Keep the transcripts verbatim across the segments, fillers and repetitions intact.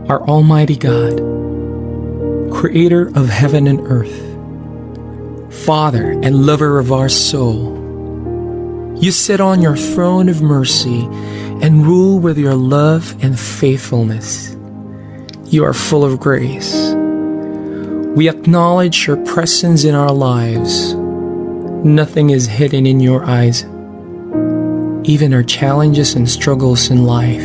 our Almighty God, Creator of heaven and earth, Father and lover of our soul, you sit on your throne of mercy and rule with your love and faithfulness. You are full of grace. We acknowledge your presence in our lives. Nothing is hidden in your eyes, even our challenges and struggles in life.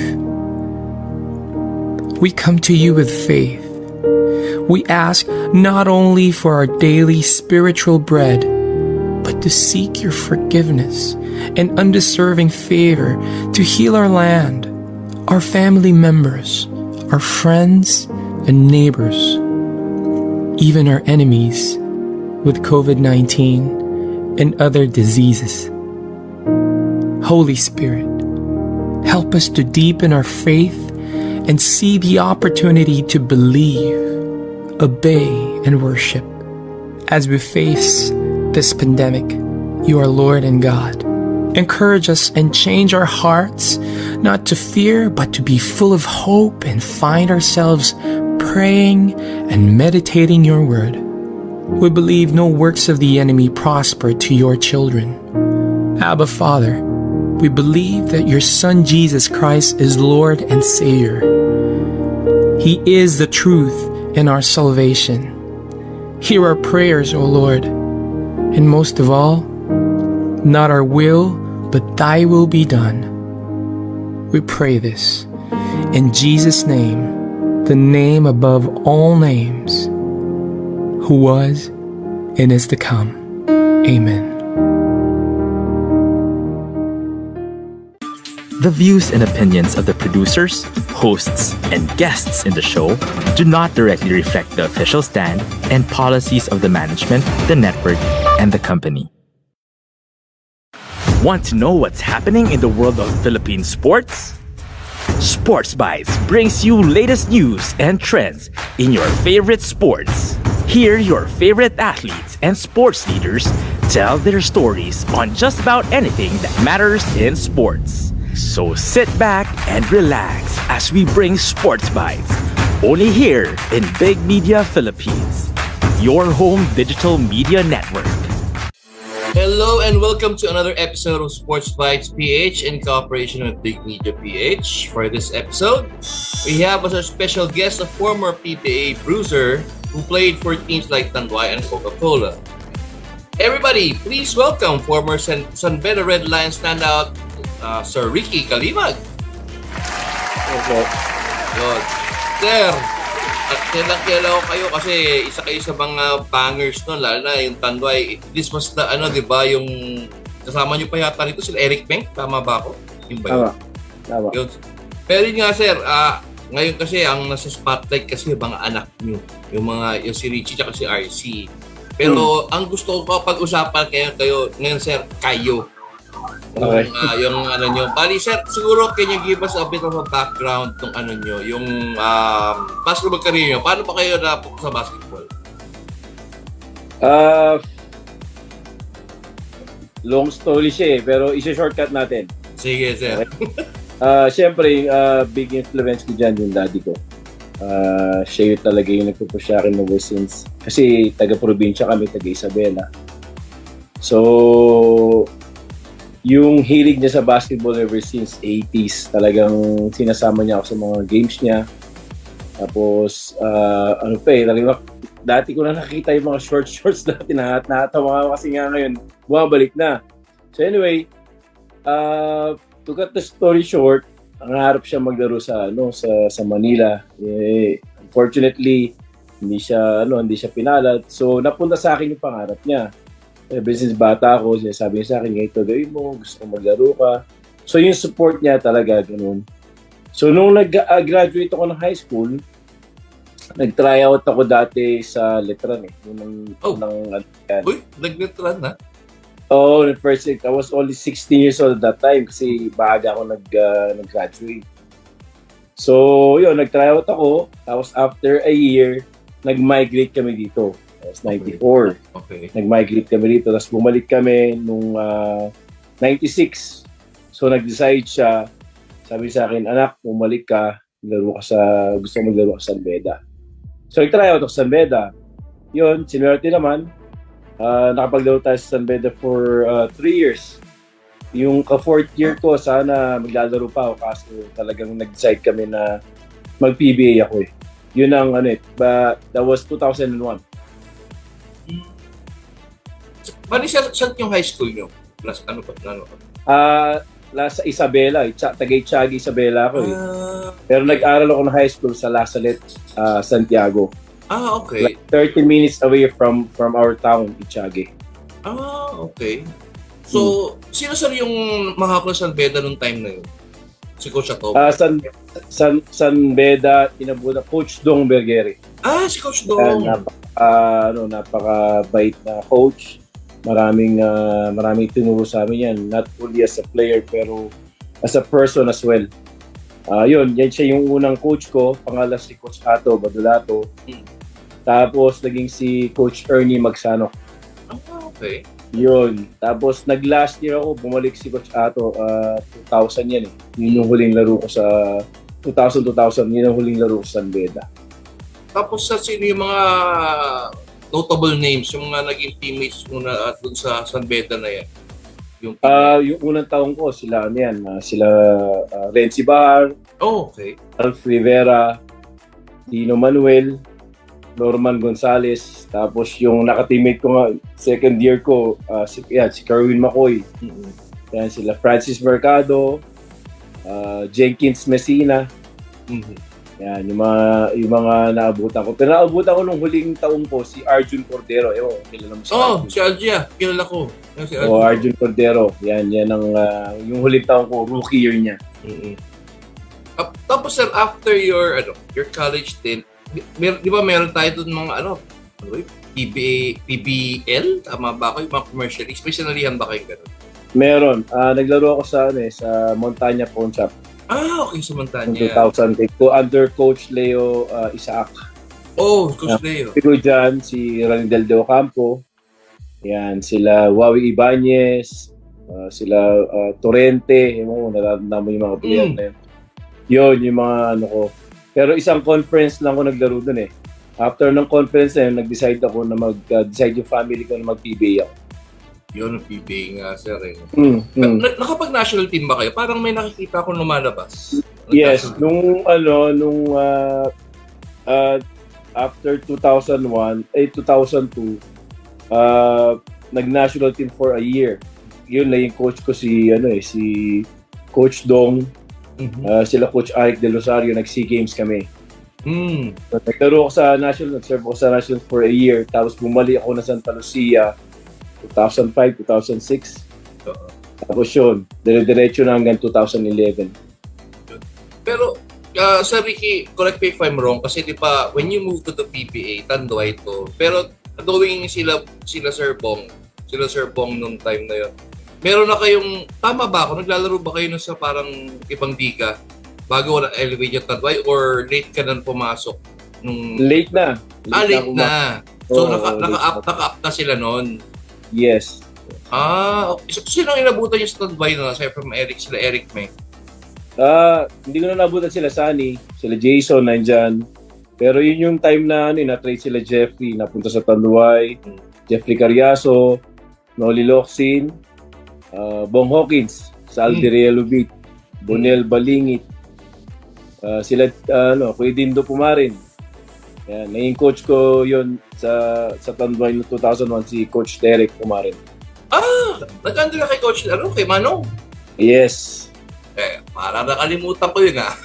We come to you with faith. We ask not only for our daily spiritual bread, but to seek your forgiveness and undeserving favor to heal our land, our family members, our friends and neighbors, even our enemies with COVID nineteen and other diseases. Holy Spirit, help us to deepen our faith and see the opportunity to believe, obey, and worship as we face this pandemic. You are Lord and God. Encourage us and change our hearts, not to fear, but to be full of hope and find ourselves praying and meditating your word. We believe no works of the enemy prosper to your children. Abba, Father, we believe that your Son Jesus Christ is Lord and Savior. He is the truth and our salvation. Hear our prayers, O Lord, and most of all, not our will, but thy will be done. We pray this in Jesus' name, the name above all names, who was and is to come. Amen. The views and opinions of the producers, hosts, and guests in the show do not directly reflect the official stand and policies of the management, the network, and the company. Want to know what's happening in the world of Philippine sports? Sports Bites brings you latest news and trends in your favorite sports. Hear your favorite athletes and sports leaders tell their stories on just about anything that matters in sports. So sit back and relax as we bring Sports Bites, only here in Big Media Philippines, your home digital media network. Hello and welcome to another episode of Sports Bites P H in cooperation with Big Media P H. For this episode, we have as our special guest a former P P A bruiser who played for teams like Tanduay and Coca-Cola. Everybody, please welcome former San, San Beda Red Lions standout, uh, Sir Ricky Calimag. Okay. Good. Sir, at kailang kailan ko kayo kasi isa kayo sa mga bangers nun, lalo na yung Tanduay. This was the, ano, di ba, yung kasama nyo pa yata nito, sila Eric Peng, tama ba ako? Yung ba yun? Tama. Yun. Pero yun nga, sir, uh, ngayon kasi ang nasa spotlight kasi yung mga anak nyo, yung mga, yung si Richie at si R C. Pero hmm. ang gusto ko pag-usapan kayo, kayo ngayon, sir, kayo. Okay. Yung, uh, yung ano nyo. Bali, sir, siguro can you give us a bit of a background ng ano nyo, yung um, basketball career nyo. Paano pa kayo napunta sa basketball? Uh, long story siya eh, pero isa-shortcut natin. Sige, sir. Okay. Uh, Siyempre, uh, big influence ko dyan yung daddy ko. Uh, siya yung talaga yung nagpupush sa akin ever since. Kasi taga-probinsya kami, taga-Isabela. So, yung hilig niya sa basketball ever since eighties, talagang sinasama niya ako sa mga games niya. Tapos, uh, ano pa eh, talagang, dati ko na nakita yung mga short shorts dati na natawa ako kasi nga ngayon, bumabalik na. So anyway, uh, to cut the story short, nangarap siya maglaro sa ano sa sa Manila. Eh, unfortunately, hindi siya ano, hindi siya pinalad. So napunta sa akin yung pangarap niya. Ever since bata ako, sinasabi niya sa akin, ito gawin mo, gusto ko maglaro ka. So yung support niya talaga, ganun. So nung nag-graduate ako ng high school, nag-try out ako dati sa Letran eh. Yung, oh. ng, Uy, nag-Letran na? Oo, oh, first I was only sixteen years old at that time kasi baga ako nag, uh, nag-graduate. So yun, nag-try out ako. Tapos after a year, nag-migrate kami dito. That was ninety-four. Okay. Nag-migrate kami dito. Tapos bumalik kami nung uh, ninety-six. So nag-decide siya, sabi sa akin, anak, bumalik ka. Laro ka sa, gusto ko maglaro ka sa San Beda. So, nag-try out ako sa San Beda. Yun, sinwerte naman. Uh, nakapaglaro tayo sa San Beda for uh, three years. Yung ka-fourth year ko, sana maglalaro pa ako kaso talagang nag-decide kami na mag-P B A ako eh. Yun ang ano eh, but that was two thousand one. Bali, saan yung high school nyo? Plus, ano pa? Ano pa? Ah, uh, sa Isabela, Tagay-Tiagi Isabela ako eh. Uh, Pero nag-aral ako ng high school sa La Salette, uh, Santiago. Ah, okay. Like thirty minutes away from from our town, Tiagi. Ah, okay. So, hmm. sino sir yung mahapon sa San Beda nung time na yun? Si Coach Atob? Ah, uh, San, San, San Beda, inabuta, Coach Dong Bergeri. Ah, si Coach Dong. Uh, napaka, uh, ano, napaka-bait na coach. Maraming uh, maraming tinuro sa amin yan, not only as a player pero as a person as well. Uh, yun, yan siya yung unang coach ko, pangala si Coach Ato Badulato. Hmm. Tapos naging si Coach Ernie Magsano. Ah, okay. Yun. Tapos nag-last year ako, bumalik si Coach Ato, uh, two thousand yan eh. Yun yung huling laro ko sa two thousand, two thousand, yun yung huling laro ko sa San Beda. Tapos sa sino yung mga notable names, yung mga naging teammates muna at dun sa San Beda na yan? Yung, uh, yung unang taong ko, sila ano yan, uh, sila uh, Renzi Bahar, oh, okay. Alf Rivera, Dino Manuel, Norman Gonzalez, tapos yung naka-teammate ko nga, second year ko, uh, si, yan, si Kerwin McCoy, mm-hmm. yan, sila Francis Mercado, uh, Jenkins Messina, mm-hmm. Yan, yung mga, yung mga naabutan ko. Pero naabutan ko nung huling taong ko, si Arjun Cordero. Ewan, kilala mo si Oh, Arjun. si Arjun. Kilala ko. Si Arjun. Oh, Arjun Cordero. Yan, yan ang, uh, yung huling taong ko, rookie year niya. Mm-hmm. Uh, tapos sir, after your, ano, your college stint, mer- di ba meron tayo dun mga, ano, ano ba P B A, P B L? Tama ba ako? Yung mga commercial. May sinalihan ba kayong gano'n? Meron. Uh, naglaro ako sa, ano, eh, sa Montana Pawn Shop. Ah, okay, sa Montana. two thousand eight ko under Coach Leo uh, Isaac. Oh, Coach uh, Leo. Pero dyan, si Ranidel De Ocampo. Yan, sila Wawi Ibanez. Uh, sila uh, Torrente. Yung mga, natatanda mo yung mga player mm. na yun. Yun, yung mga ano ko. Pero isang conference lang ako naglaro dun eh. After ng conference na yun, nag-decide ako na mag-decide uh, yung family ko na mag-P B A ako. Yun ang P B A nga, sir. Eh. Mm, mm. Na, nakapag-national team ba kayo? Parang may nakikita akong lumalabas. Yes. Nung, ano, nung uh, uh, after two thousand one, eh, two thousand two, uh, nag-national team for a year. Yun na yung coach ko si, ano eh, si Coach Dong. Mm-hmm. Uh, sila Coach Ike De Rosario, nag-SEA Games kami. Mm. So, nagtaro ako sa national, nag-serve ako sa national for a year. Tapos bumalik ako na Santa Lucia two thousand five, two thousand six. Uh-huh. Tapos yun, dire-diretso na hanggang two thousand eleven. Pero, uh, Sir Ricky, correct me if I'm wrong, kasi di ba, when you move to the P B A, Tanduay to, pero doing sila, sila Sir Bong, sila Sir Bong nung time na yun, meron na kayong, tama ba ako, naglalaro ba kayo na sa parang ibang liga bago na elevate yung Tanduay or late ka na pumasok? Nung... Late na. Late ah, late na. na. So, oh, naka, naka-up naka na sila noon. Yes. Ah, okay. So, sino ang inabutan niyo sa Tanduay na? Aside from Eric, sila Eric May? Ah, uh, hindi ko na nabutan sila Sunny, sila Jason nandyan. Pero yun yung time na ano, na-trade sila Jeffrey, napunta sa Tanduay, hmm. Jeffrey Carriazo, Noli Locsin, uh, Bong Hawkins, Saldi hmm. Realubit, Bonel Balingit, uh, sila, uh, ano, Kuya Dindo Pumarin. Yan, naging coach ko yun sa sa Tanduay no two thousand one, si Coach Derek Pumarin. Ah, nag-under na kay Coach, ano, kay Manong? Yes. Eh, para nakalimutan ko yun ah.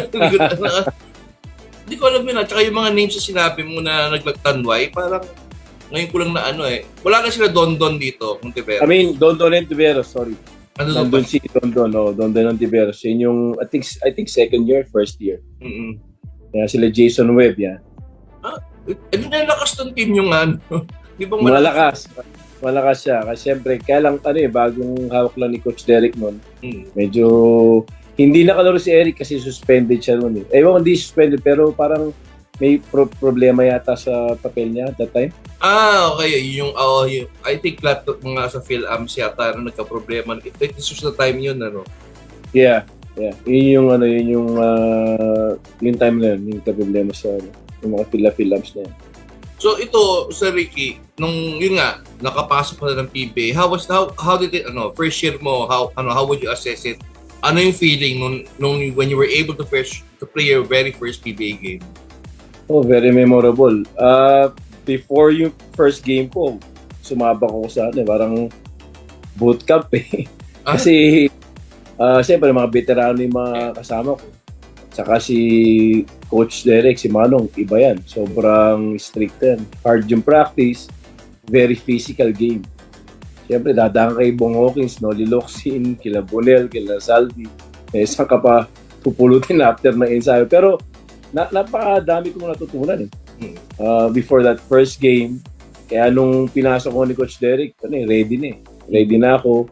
Hindi ko alam yun ah. Tsaka yung mga names na sinabi mo na naglag-Tanduay, parang ngayon ko lang na ano eh. Wala na sila Don Don dito, Montiveros. I mean, Don Don and Tiveros, sorry. Ano Don Don si Don Don, no? Don Don and Tiveros. Yun yung, I think, I think second year, first year. Mm-mm. Kaya sila Jason Webb, yan. Ah, eh, di na lakas ng team yung ano. Di ba malakas? Malakas. Malakas siya. Kasi syempre, kaya lang, ano eh, bagong hawak lang ni Coach Derek noon. Hmm. Medyo, hindi nakalaro si Eric kasi suspended siya noon eh. Ewan, hindi suspended, pero parang may pro- problema yata sa papel niya at that time. Ah, okay. Yung, oh, yung, I think lahat mga sa PhilAmps yata na nagka-problema. It was the time yun, ano? Yeah. Yeah, yun yung ano, yun yung uh, yung time na yun, yung problema sa ano, yung mga Phila-Philabs na yun. So ito, Sir Ricky, nung yun nga, nakapasok ka na ng P B A, how was how how did it ano, first year mo, how ano how would you assess it? Ano yung feeling nung, nung when you were able to first to play your very first P B A game? Oh, very memorable. Uh, before yung first game ko, sumabak ako sa ano, parang bootcamp eh. Ah? Kasi uh, siyempre mga veterano yung mga kasama ko. Saka si Coach Derek, si Manong, iba yan. Sobrang strict yan. Hard yung practice, very physical game. Siyempre, dadaan kay Bong Hawkins, Noli Locsin, kila Bonel, kila Salvi. Eh, saan ka pa pupulutin after ng ensayo. Pero na, napakadami kong natutunan eh. Uh, before that first game, kaya nung pinasok ko ni Coach Derek, ano, eh, ready na eh. Ready na ako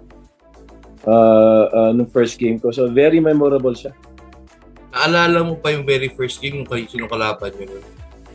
uh, uh, nung first game ko. So, very memorable siya. Naalala mo pa yung very first game yung sino kalaban nyo nun?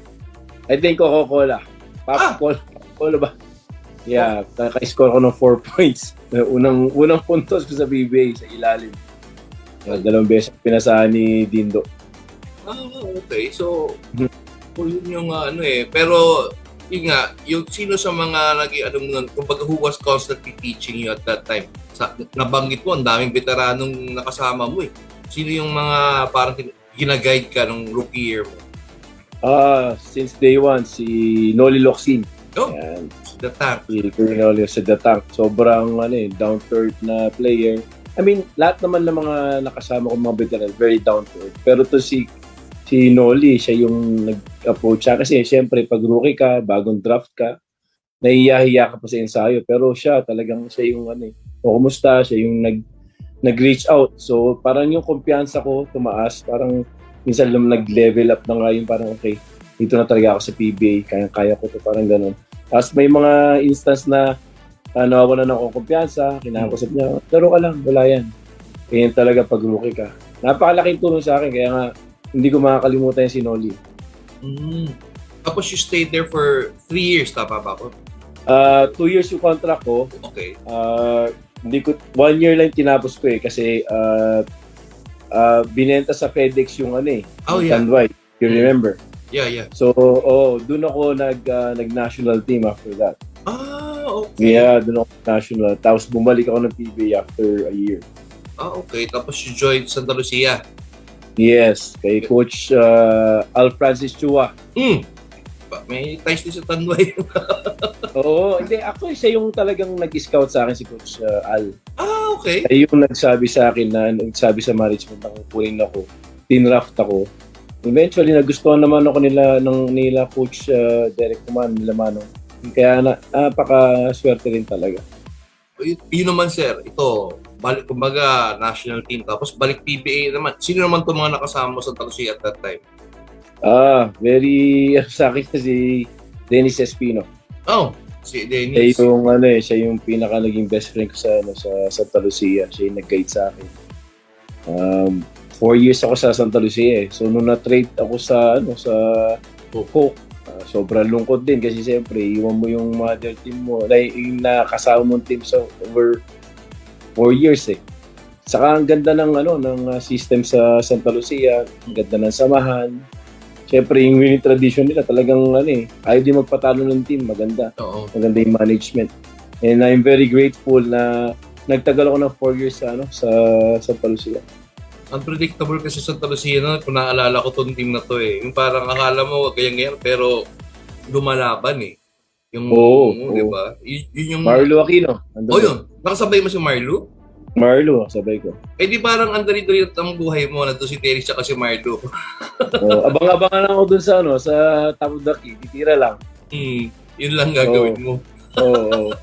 I think Coca-Cola. Pop-Cola. Ah! Coca-Cola ba? Yeah, naka-score ko ng four points. Unang unang puntos ko sa B B A sa ilalim. Uh, dalawang beses pinasahan ni Dindo. Ah, okay. So, po yun yung uh, ano eh. Pero, yun nga, yung sino sa mga naging ano nun, kumbaga who was constantly teaching you at that time? Sa, nabanggit mo, ang daming veteranong nakasama mo eh. Sino yung mga parang gina-guide ka nung rookie year mo? Ah, uh, since day one, si Noli Locsin. Oh, yan. The Tank. Si Noli sa The Tank. Sobrang ano eh, down-to-earth na player. I mean, lahat naman ng mga nakasama ko mga veteran, very down-to-earth. Pero to si si Noli, siya yung nag-approach siya. Kasi siyempre, pag rookie ka, bagong draft ka, nahihiya ka pa sa ensayo. Pero siya, talagang siya yung ano eh, o kumusta, siya yung nag nag-reach out. So, parang yung kumpiyansa ko tumaas. Parang minsan lang nag-level up na nga yung parang, okay, dito na talaga ako sa P B A. Kaya-kaya ko to, parang ganun. Tapos may mga instance na uh, nawawalan ng kumpiyansa, kinakusap niya, pero ka lang, wala yan. Kaya talaga pag rookie ka. Napakalaking tulong sa akin, kaya nga hindi ko makakalimutan yung si Noli. Mm. Tapos you stayed there for three years, tama ba ako? Uh, two years yung contract ko. Okay. Uh, Hindi ko, one year lang tinapos ko eh kasi uh, uh, binenta sa FedEx yung ano eh, oh, yung yeah. Tanduay, you remember? Yeah, yeah. So, oh, doon ako nag, uh, nag-national team after that. Ah, okay. Yeah, doon ako national. Tapos bumalik ako ng P B A after a year. Ah, okay. Tapos you joined Santa Lucia. Yes, kay Coach uh, Al Francis Chua. Mm. May ties din sa Tanduay. Oo, hindi. Actually, siya yung talagang nag-scout sa akin si Coach uh, Al. Ah, okay. Siya yung nagsabi sa akin na, nagsabi sa management na kukunin ako, tinraft ako. Eventually, nagustuhan naman ako nila, ng, nila Coach uh, Derek Kuman, nila Manong. Kaya na, napaka-swerte rin talaga. Y- yun naman, sir. Ito, balik, kumbaga, national team. Tapos balik P B A naman. Sino naman itong mga nakasama mo sa Santa Lucia at that time? Ah, very, sa akin si Dennis Espino. Oh, si Dennis. Siya yung, ano eh, siya yung pinaka naging best friend ko sa, ano, sa Santa Lucia. Siya yung nag-guide sa akin. Um, four years ako sa Santa Lucia eh. So, nung na-trade ako sa, ano, sa Coke, uh, sobrang lungkot din kasi siyempre, iwan mo yung mother team mo, like, yung nakasama mong team sa over four years eh. Saka ang ganda ng, ano, ng uh, system sa Santa Lucia, ang ganda ng samahan. Siyempre, yung winning tradition nila talagang ano eh, ayaw din magpatalo ng team, maganda. Oo. Maganda yung management. And I'm very grateful na nagtagal ako ng four years sa, ano, sa Santa Lucia. Unpredictable kasi sa Santa Lucia na, kung naalala ko tong team na to eh. Yung parang akala mo ganyan-ganyan, pero lumalaban eh. Yung, Oo, yung, oo. di ba? Y- yun yung... Marlo Aquino. Oh, yun. Nakasabay mo si Marlo? Marlo, sabay ko. Eh di parang andalito yung ang buhay mo, nandun si Dennis tsaka si Marlo. Oh, abang-abangan lang ako dun sa, ano, sa top of the key. Titira lang. Hmm, yun lang gagawin mo. Oo. Oh, oh.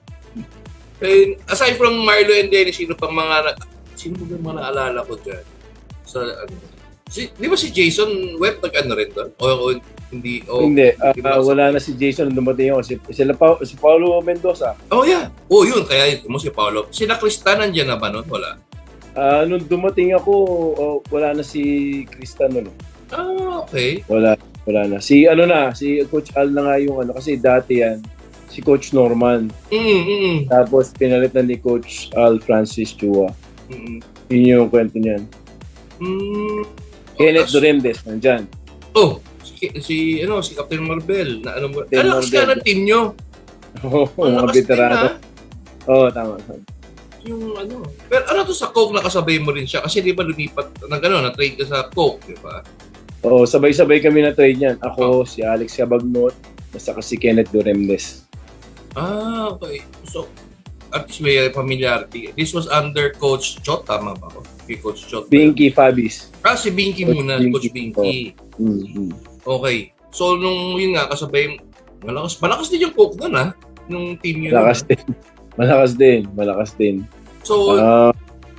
Eh, aside from Marlo and Dennis, sino pang mga... Sino ba yung mga naalala ko dyan? Sa ano? Si, di ba si Jason Webb nag-ano rin doon? O, o hindi? O, Hindi, uh, di ba uh, wala na si Jason nung dumating ako. Si, sila pa, si Paulo Mendoza. Oh, yeah. Oh, yun. Kaya yun mo si Paolo. Sila Krista nandiyan na ba nun? Wala. Uh, nung dumating ako, oh, wala na si Kristan nun. Ah, okay. Wala, wala na. Si ano na, si Coach Al na nga yung ano, kasi dati yan, si Coach Norman. Mm, mm. Tapos pinalit na ni Coach Al Francis Chua. Mm-mm. Yun yung kwento niyan. Mm. Kenneth Oh, Duremdes, nandyan. Oh, si, si, ano, si Captain Marvel. Na, ano, Captain ano, kasi Marvel. ng team nyo. Oo, Ang mga lakas din, veterano. ha? Oo, tama. Yung ano. Pero ano to sa Coke nakasabay mo rin siya? Kasi di ba lumipat, nag, ano, na-trade ka sa Coke, di ba? Oo, sabay-sabay kami na trade niyan. Ako, Oh. si Alex Cabagnot, basta si Kenneth Duremdes. Ah, okay. So, at least may familiarity. This was under Coach Chot, tama ba ako? Kay Coach Chot. Binky Fabis. Ah, si Binky Coach muna, Binky. Coach Binky. Mm-hmm. Okay. So, nung yun nga, kasabay, malakas, malakas din yung Coke doon, ha? Nung team yun. Malakas din. Malakas din. Malakas din. So, Uh,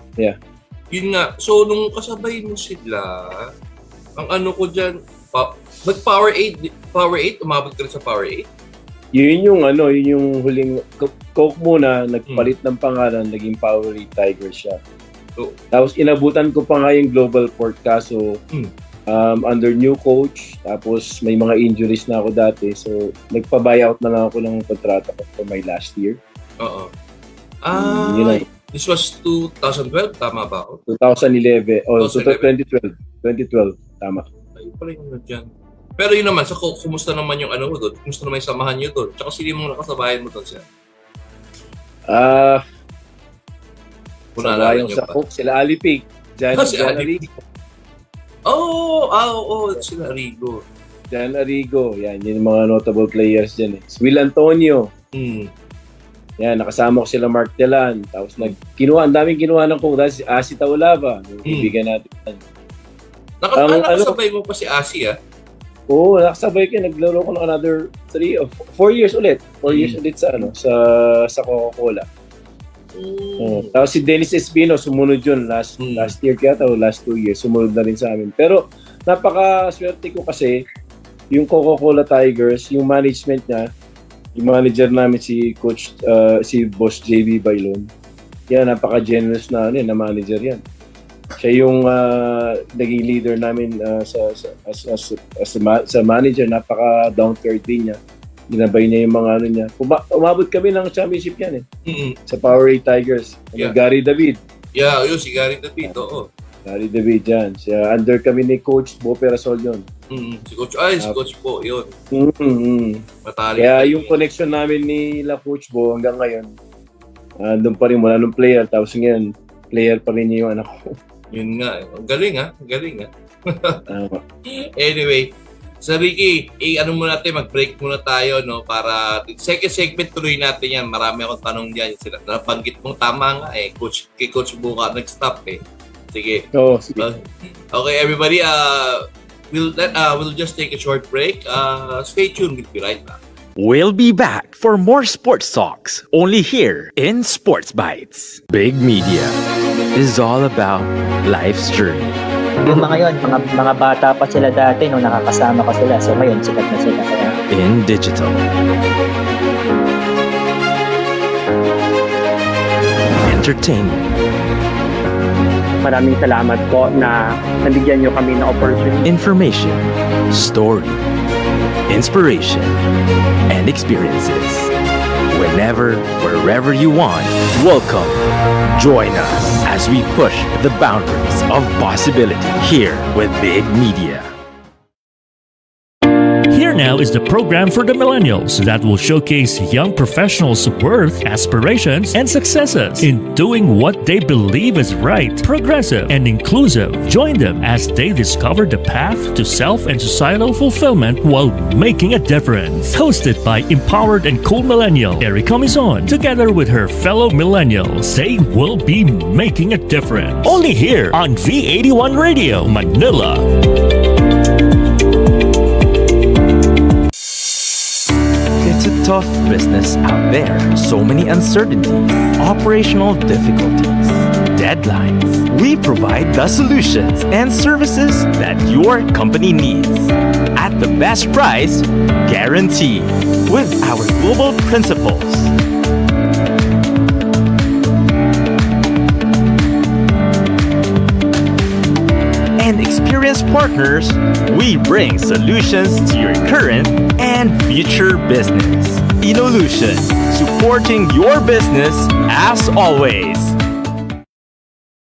yun nga. So, nung kasabay mo sila, ang ano ko dyan, pa, but Power eight, Power eight, umabot ka rin sa Power eight? yun yung ano, yun yung huling Coke muna, nagpalit ng pangalan, naging Power eight Tigers siya. So, Tapos inabutan ko pa nga yung Global Port kaso Hmm. um, under new coach, tapos may mga injuries na ako dati. So nagpa-buyout na lang ako ng kontrata ko for my last year. oo. Ah, Yun lang. this was twenty twelve, tama ba ako? twenty eleven, oh, twenty eleven. twenty twelve. twenty twelve, tama. Ay, pala yung ano dyan. Pero yun naman, sa Coke, kumusta naman yung ano mo doon? Kumusta naman yung samahan nyo doon? Tsaka sino yung nakasabayan mo doon siya? Ah, Kung sa naalala yung nyo sa pa. Coke, sila Alipig. Jan, Ah, si Jan Alipig. Arrigo. Oh, ah, oo, oh, sila Rigo. Jan Arrigo, yan, yun yung mga notable players dyan eh. Si Will Antonio, Hmm. yan, nakasama ko sila Mark Telan. Tapos nag, kinuha, ang daming kinuha ng Coke dahil si Asi Taulava, yung Hmm. kaibigan natin. Naka, Ang- ah, nakasabay mo pa si Asi, ah? Oo, nakasabay ko, naglaro ko ng another three of four years ulit. Four years Hmm. ulit sa ano, sa sa Coca-Cola. Mm. Oo. Tapos si Dennis Espino, sumunod yun last Hmm. last year kaya o last two years, sumunod na rin sa amin. Pero napaka-swerte ko kasi yung Coca-Cola Tigers, yung management niya, yung manager namin si Coach, uh, si Boss J B Bailon, yan, napaka-generous na, ano, yun, na manager yan. Siya yung uh, naging leader namin uh, sa, sa, as, as, as, a ma- sa manager, napaka-down to earth din niya. Ginabay niya yung mga ano niya. Uma- umabot kami ng championship yan eh, Mm-mm. sa Power eight Tigers. Ano, Yeah. Gary David. Yeah, yun, si Gary David, oo. Gary David yan. Siya, under kami ni Coach Bo Perasol yun. Mm-mm. Si Coach, ay, si Ah. Coach po, yun. Mm-hmm. Matalik. Kaya yung connection namin ni La Coach Bo hanggang ngayon, andun pa rin mula nung player. Tapos ngayon, player pa rin niya yung anak ko. Yun nga, eh. Ang galing, ha? Ang galing, ha? Tama. Anyway, sa Ricky, eh, ano muna natin, mag-break muna tayo, no? Para, second segment, tuloy natin yan. Marami akong tanong dyan. Sila, nabanggit mong tama nga, eh. Coach, kay Coach Buka, nag-stop, eh. Sige. Oo, sige. Uh, okay, everybody, uh, we'll, let, uh, we'll just take a short break. Uh, stay tuned. We'll be right back. We'll be back for more sports talks only here in Sports Bites. Big Media is all about life's journey. Yung mga yun, mga, mga bata pa sila dati nung nakakasama ko sila. So ngayon, sikat na sila. Kaya In digital, entertainment, Maraming salamat po na nabigyan nyo kami ng opportunity. information, story, inspiration, and experiences. Whenever, wherever you want, welcome. Join us as we push the boundaries of possibility here with Big Media. Here now is the program for the millennials that will showcase young professionals' worth, aspirations, and successes in doing what they believe is right, progressive, and inclusive. Join them as they discover the path to self and societal fulfillment while making a difference. Hosted by empowered and cool millennial Erica Mizon, together with her fellow millennials, they will be making a difference. Only here on V eighty-one Radio, Manila. It's a tough business out there. So many uncertainties, operational difficulties, deadlines. We provide the solutions and services that your company needs at the best price, guaranteed, with our global principles. And experienced partners, we bring solutions to your current and future business. Inolution, supporting your business as always.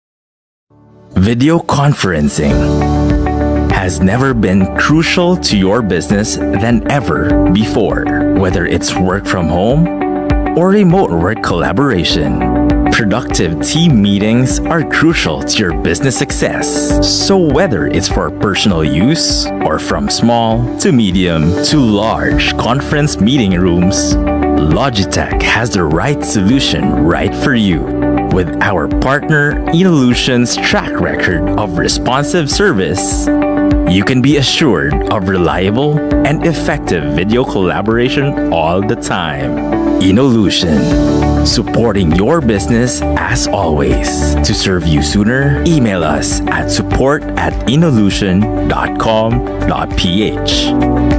Video conferencing has never been crucial to your business than ever before, whether it's work from home or remote work collaboration. Productive team meetings are crucial to your business success. So whether it's for personal use or from small to medium to large conference meeting rooms, Logitech has the right solution right for you. With our partner Inolution's track record of responsive service, you can be assured of reliable and effective video collaboration all the time. Inolution, supporting your business as always. To serve you sooner, email us at support at inolution dot com dot p h.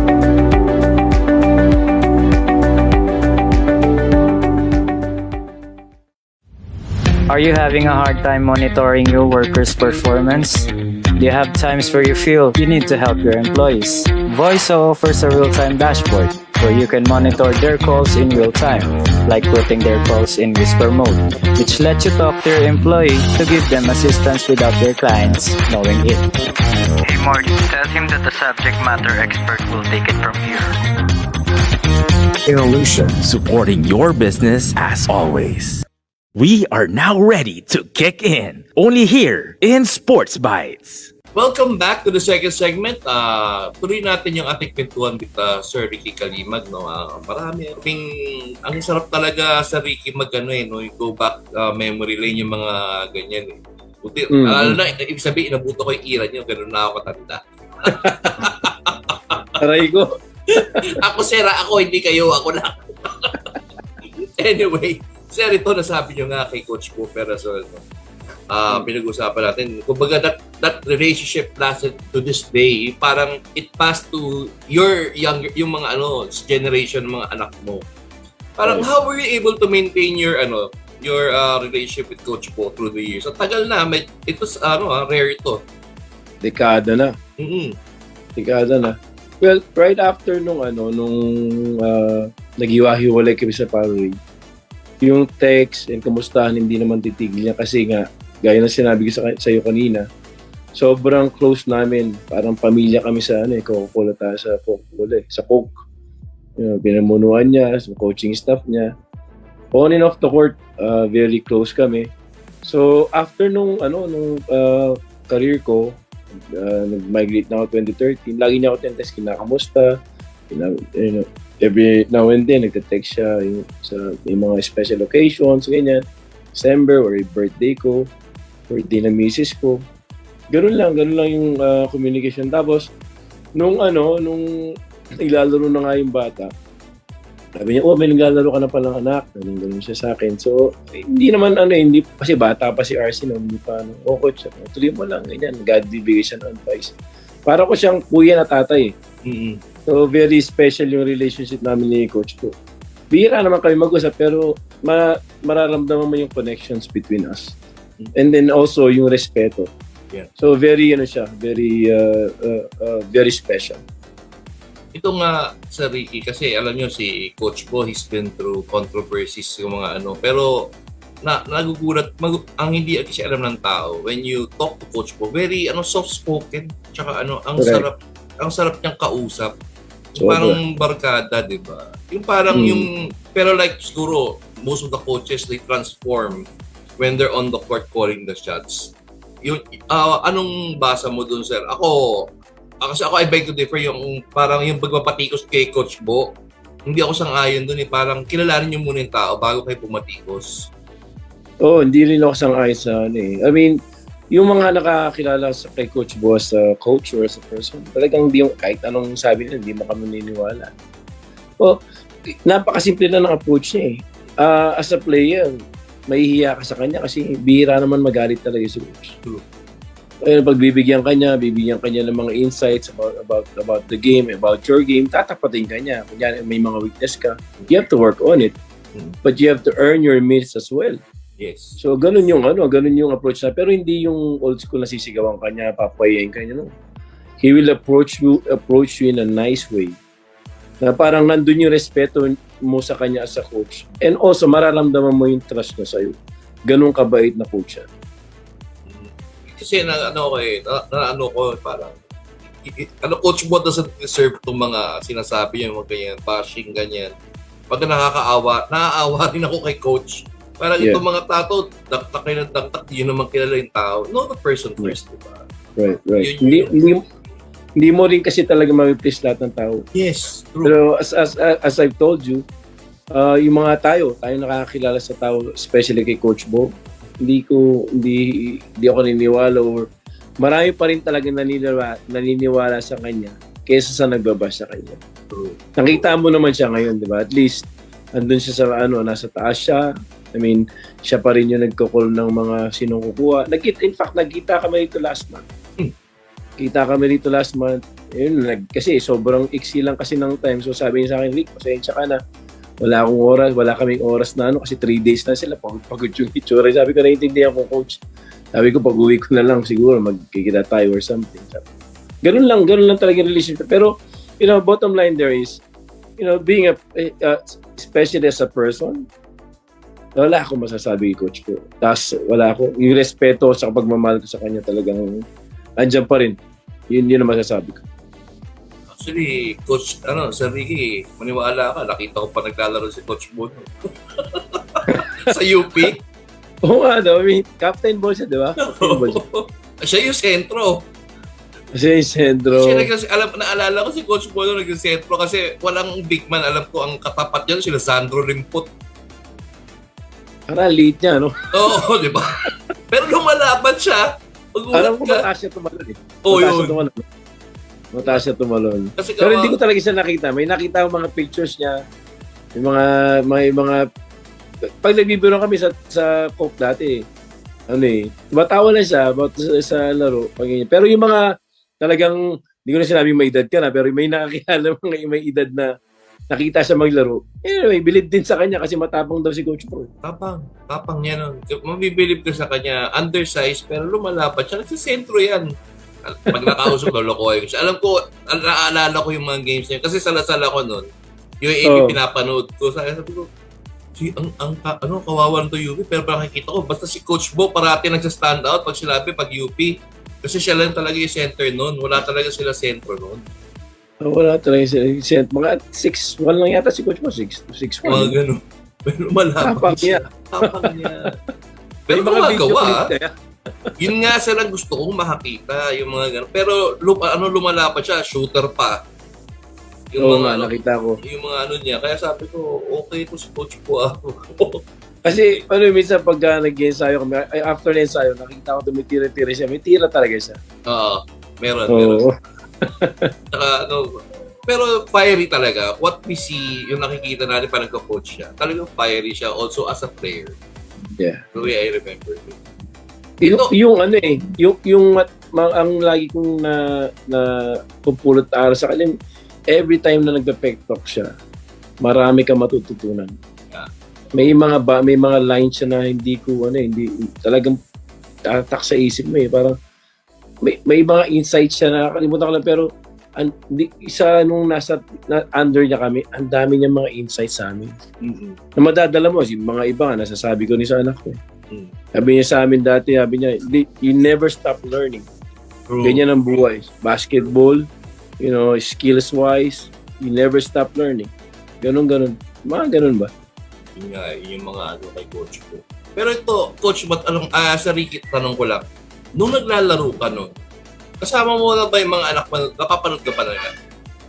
Are you having a hard time monitoring your workers' performance? Do you have times where you feel you need to help your employees? Voiso offers a real-time dashboard where you can monitor their calls in real time, like putting their calls in whisper mode, which lets you talk to your employee to give them assistance without their clients knowing it. Hey Marty, tell him that the subject matter expert will take it from here. Inolution, supporting your business as always. We are now ready to kick in, only here in Sports Bites. Welcome back to the second segment. Uh, tuloy natin yung ating kwentuhan with uh, Sir Ricky Kalimag. No? Uh, marami. Ang, ang sarap talaga sa Ricky mag ano, eh, no? You go back uh, memory lane yung mga ganyan. Eh. Buti, mm-hmm. Alam na, ibig sabihin, inabuto ko yung era niyo. Ganun na ako katanda. Aray ko. Ako, Sera, ako, hindi kayo. Ako lang. Anyway, Sir, ito nasabi nyo nga kay Coach Po Perasol. Uh, hmm. Pinag-usapan natin. Kumbaga, that, that relationship lasted to this day. Parang it passed to your younger, yung mga ano, generation, mga anak mo. Parang, how were you able to maintain your ano your uh, relationship with Coach Po through the years? At tagal na. May, ito, ano, uh, rare ito. Dekada na. Mm-hmm. Dekada na. Well, right after nung ano, nung uh, nag-iwa-hiwalay kami sa family, yung text and kamustahan hindi naman titigil niya kasi nga, gaya na sinabi ko sa, sa iyo kanina, sobrang close namin. Parang pamilya kami sa ano eh, Coca-Cola tayo sa Coca-Cola eh, sa Coke. You know, pinamunuan niya, sa coaching staff niya. On and off the court, uh, very close kami. So, after nung, ano, nung uh, career ko, uh, nag-migrate na ako twenty thirteen, lagi niya ako tinetest, kinakamusta, you know, every now and then, nagte-text siya yung, sa yung mga special occasions, ganyan. December or birthday ko, birthday ng misis ko. Ganun lang, ganun lang yung uh, communication. Tapos, nung ano, nung naglalaro na nga yung bata, sabi niya, oh, may naglalaro ka na palang anak. Ganun, ganun siya sa akin. So, eh, hindi naman ano, hindi, kasi bata pa si R C, no, hindi pa, ano, oh, coach, tuloy mo lang, ganyan. God bibigay siya ng advice. Para ko siyang kuya na tatay. Mm-hmm. So, very special yung relationship namin ni Coach Po. Bihira naman kami mag-usap, pero ma- mararamdaman mo yung connections between us. And then also, yung respeto. Yeah. So, very, ano siya, very, uh, uh, uh, very special. Ito nga sa Ricky, kasi alam nyo, si Coach Po, he's been through controversies yung mga ano, pero na nagugulat, mag- ang hindi kasi alam ng tao, when you talk to Coach Po, very, ano, soft-spoken, tsaka ano, ang Correct. sarap, ang sarap niyang kausap. Yung parang barkada, di ba? Yung parang hmm. yung, pero like siguro, most of the coaches, they transform when they're on the court calling the shots. Yung, uh, anong basa mo dun, sir? Ako, kasi ako I beg to differ, yung parang yung pagpapatikos kay Coach Bo, hindi ako sang-ayon dun eh. Parang kilalanin niyo muna yung tao bago kayo pumatikos. Oo, oh, hindi rin ako sang-ayon sa ano eh. I mean, yung mga nakakilala sa kay Coach Bo as a coach or as a person, talagang di yung kahit anong sabi nila, hindi mo kami naniniwala. O, napakasimple na ng approach niya eh. Uh, as a player, mahihiya ka sa kanya kasi bihira naman magalit talaga si Coach. True. Kaya pag bibigyan ka niya, bibigyan ka niya ng mga insights about about about the game, about your game, tatapatin ka niya. Kunyari may mga weakness ka, you have to work on it. But you have to earn your minutes as well. Yes. So, ganun yung, ano, ganun yung approach na. Pero hindi yung old school na sisigawan ka niya, papayayin ka niya, no? He will approach you, approach you in a nice way. Na parang nandun yung respeto mo sa kanya as a coach. And also, mararamdaman mo yung trust niya sa'yo. Ganun kabait na coach siya. kasi na ano ko eh, na, na ano ko parang i- i- ano Coach Bo doesn't deserve itong mga sinasabi niya, mga ganyan, bashing, ganyan. Pag nakakaawa, naaawa rin ako kay Coach. Parang Yeah. itong mga tato, daktak kayo ng daktak, yun naman kilala yung tao. No, the person first, diba? Right, right. Yun- Hindi, hindi, hindi mo rin kasi talaga ma-replace lahat ng tao. Yes, true. Pero as, as, as I've told you, uh, yung mga tayo, tayo nakakakilala sa tao, especially kay Coach Bo, hindi ko, hindi, hindi ako naniniwala or marami pa rin talaga naniniwala, naniniwala sa kanya kaysa sa nagbabash sa kanya. True. Nakita mo naman siya ngayon, di ba? At least, andun siya sa, ano, nasa taas siya. I mean, siya pa rin yung nagko-call ng mga sinong kukuha. Nagkita, in fact, nagkita kami rito last month. Hmm. Kita kami rito last month. Yun, nag, kasi sobrang iksi lang kasi ng time. So sabi niya sa akin, Rick, pasensya ka na. Wala akong oras, wala kaming oras na ano kasi three days na sila. Pagod, pagod yung itsura. Sabi ko, naiintindihan ko, coach. Sabi ko, pag-uwi ko na lang siguro, magkikita tayo or something. Sabi, ganun lang, ganun lang talaga yung relationship. Pero, you know, bottom line there is, you know, being a, uh, especially as a person, wala akong masasabi coach ko. Tapos wala ako. Yung respeto sa pagmamahal ko sa kanya talagang andyan pa rin. Yun, yun ang masasabi ko. Actually, Coach, ano, Sir Ricky, maniwala ka, nakita ko pa naglalaro si Coach Bono. Sa U P. Oo nga daw, I mean, captain ball siya, di ba? Captain ball siya. Siya yung sentro. Siya yung sentro. Siya nag- alam, naalala ko si Coach Bono naging sentro kasi walang big man. Alam ko, ang katapat niya sila Sandro Rimpot. Parang late niya, no? Oo, di ba? Pero lumalaban siya. Alam Magulat ko ka. mataas siya tumalon eh. Oo, Mataas yun. siya tumalon. Mataas siya tumalon. Kasi Pero kawa- hindi ko talaga siya nakita. May nakita ko mga pictures niya. Yung mga, may mga, pag nagbibiro kami sa sa Coke dati, ano eh, tumatawa na siya about sa, sa laro. Pag, pero yung mga talagang, hindi ko na sinabing may edad ka na, pero may nakakilala mga may edad na nakita siya maglaro. Anyway, bilib din sa kanya kasi matapang daw si Coach Pro. Tapang. Tapang niya nun. Mabibilib ka sa kanya. Undersized, pero lumalaban siya. Nagsisentro yan. Pag nakausap, lolokohin siya. Alam ko, al- naalala ko yung mga games niya. Kasi salasal ako nun. Yung A P Oh. pinapanood ko. Sabi sabi ko, si, ang, ang, ano, kawawan to U P. Pero nakikita ko, basta si Coach Bo, parati nagsa-stand out pag sinabi, pag U P. Kasi siya lang talaga yung center nun. Wala talaga sila center nun. Oh, wala talaga siya. Mga six one lang yata si Coach Mo. six six Mga one. ganun. Pero lumalaban Tapang siya. niya. Tapang niya. Pero May mga video gumagawa. clip kaya. Yun nga sila gusto kong makakita, yung mga gano'n. Pero lum, ano, lumalaban siya, shooter pa. Yung Oo mga, nga, ano, nakita ko. yung mga ano niya. Kaya sabi ko, okay to si Coach po ako. Kasi, ano, minsan pagka nag-ensayo kami, ay, after na ensayo, nakita ko tumitira-tira siya. May tira talaga siya. Oo, meron, meron. Oo. Saka, ano, pero fiery talaga. What we see, yung nakikita natin pa nagka-coach siya, talagang fiery siya also as a player. Yeah. The way I remember it. Yung, Ito- yung ano eh, yung, yung mat- ma- ang lagi kong na, na pupulot aral sa kanya, every time na nagpe-pep talk siya, marami ka matututunan. Yeah. May mga ba, may mga lines siya na hindi ko ano, eh, hindi talagang tatak sa isip mo eh, parang may may mga insights siya na nakalimutan ko lang pero an, di, isa nung nasa na, under niya kami, ang dami niya mga insights sa amin. Mm-hmm. Na madadala mo, yung mga iba, nasasabi ko ni sa anak ko. Mm. Sabi niya sa amin dati, sabi niya, you never stop learning. True. Ganyan ang buhay. Basketball, you know, skills-wise, you never stop learning. Ganon, ganon. Mga ganon ba? Yun nga, yun yung mga ano kay Coach ko. Pero ito, Coach, ba't anong, ah, sa Ricky, tanong ko lang, nung naglalaro ka nun, kasama mo na ba yung mga anak mo, nakapanood ka pa na yan?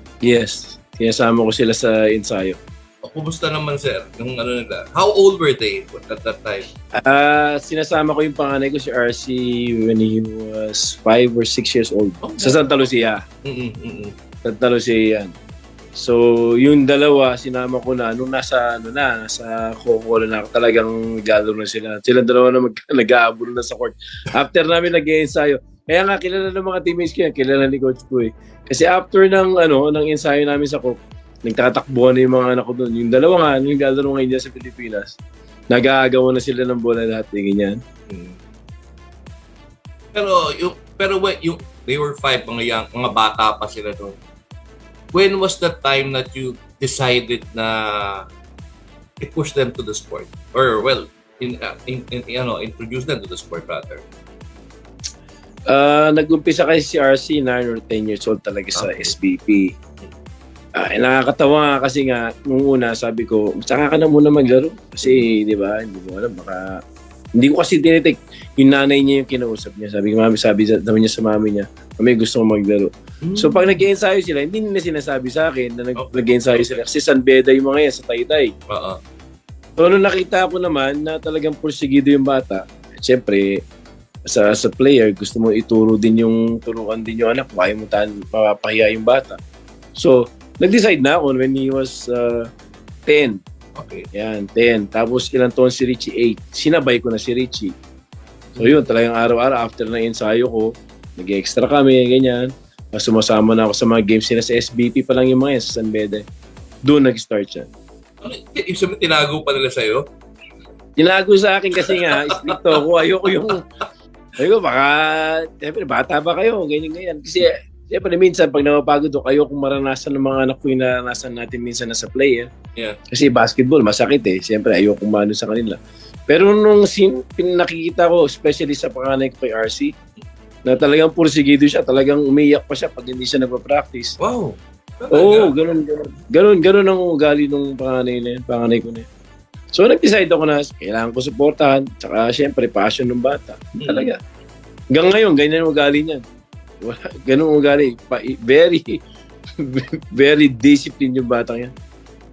Yes. Kinasama ko sila sa ensayo. O, kumusta naman, sir, yung ano nila? How old were they at that time? Ah, sinasama ko yung panganay ko si R C when he was five or six years old. Okay. Sa Santa Lucia. Mm-mm, mm-mm. Santa Lucia yan. So, yung dalawa, sinama ko na, nung nasa, ano na, nasa Coco na ako, talagang naglalaro na sila. Silang dalawa na mag, nag-aabol na sa court. After namin nag-ensayo, kaya nga, kilala ng mga teammates ko yan, kilala ni Coach Puy. Kasi after ng, ano, ng ensayo namin sa Coco, nagtatakbuhan na yung mga anak ko doon. Yung dalawa nga, yung naglalaro ngayon dyan sa Pilipinas, nag-aagawa na sila ng bola lahat, eh, ganyan. Mm. Pero, yung, pero wait, yung, they were five, mga, young, mga bata pa sila doon. When was the time that you decided na i-push them to the sport? Or, well, in, uh, in, in, you know, introduce them to the sport rather? Uh, nag-umpisa kasi si R C, nine or ten years old talaga sa Okay. S B P. Ah, eh, nakakatawa nga kasi nga, nung una sabi ko, saka ka na muna maglaro. Kasi, di ba, hindi mo alam, baka... Hindi ko kasi tinitik. Yung nanay niya yung kinausap niya. Sabi ko, mami, sabi naman niya sa mami niya, mami, gusto ko maglaro. Hmm. So, pag nag-ensayo sila, hindi nila sinasabi sa akin na nag- Okay. nag-ensayo sila. Kasi San Beda yung mga yan sa Taytay. Oo. So, nung nakita ko naman na talagang porsigido yung bata, siyempre, sa sa player, gusto mo ituro din yung, turuan din yung anak, kaya mo tan, mapapahiya yung bata. So, nag-decide na ako when he was uh, ten. Okay. Yan, ten. Tapos ilang taon si Richie? eight. Sinabay ko na si Richie. So yun, talagang araw-araw after ng ensayo ko, nag-extra kami, ganyan. Tapos sumasama na ako sa mga games nila sa S B P pa lang yung mga yan, sa San Beda. Doon nag-start siya. Ano, ibig sabihin, tinago pa nila sa'yo? Tinago sa akin kasi nga, stricto ako, ayoko yung, ayoko baka, siyempre, bata ba kayo, ganyan-ganyan. Kasi, siyempre, minsan, pag napapagod ako, ayoko maranasan ng mga anak ko yung naranasan natin minsan na sa player. Yeah. Kasi basketball, masakit eh. Siyempre, ayoko mano sa kanila. Pero nung sin, nakikita ko, especially sa panganay ko kay R C, na talagang pursigido siya, talagang umiyak pa siya pag hindi siya nagpa-practice. Wow. Oo, oh, ganun, ganun. Ganun, ganun ang ugali nung panganay na yun, panganay ko na yun. So, nag-decide ako na kailangan ko supportahan, tsaka siyempre, passion ng bata. Hmm. Talaga. Hanggang ngayon, ganyan ang ugali niyan. Wala, ganun ang ugali. Pa, very, very disciplined yung batang yan.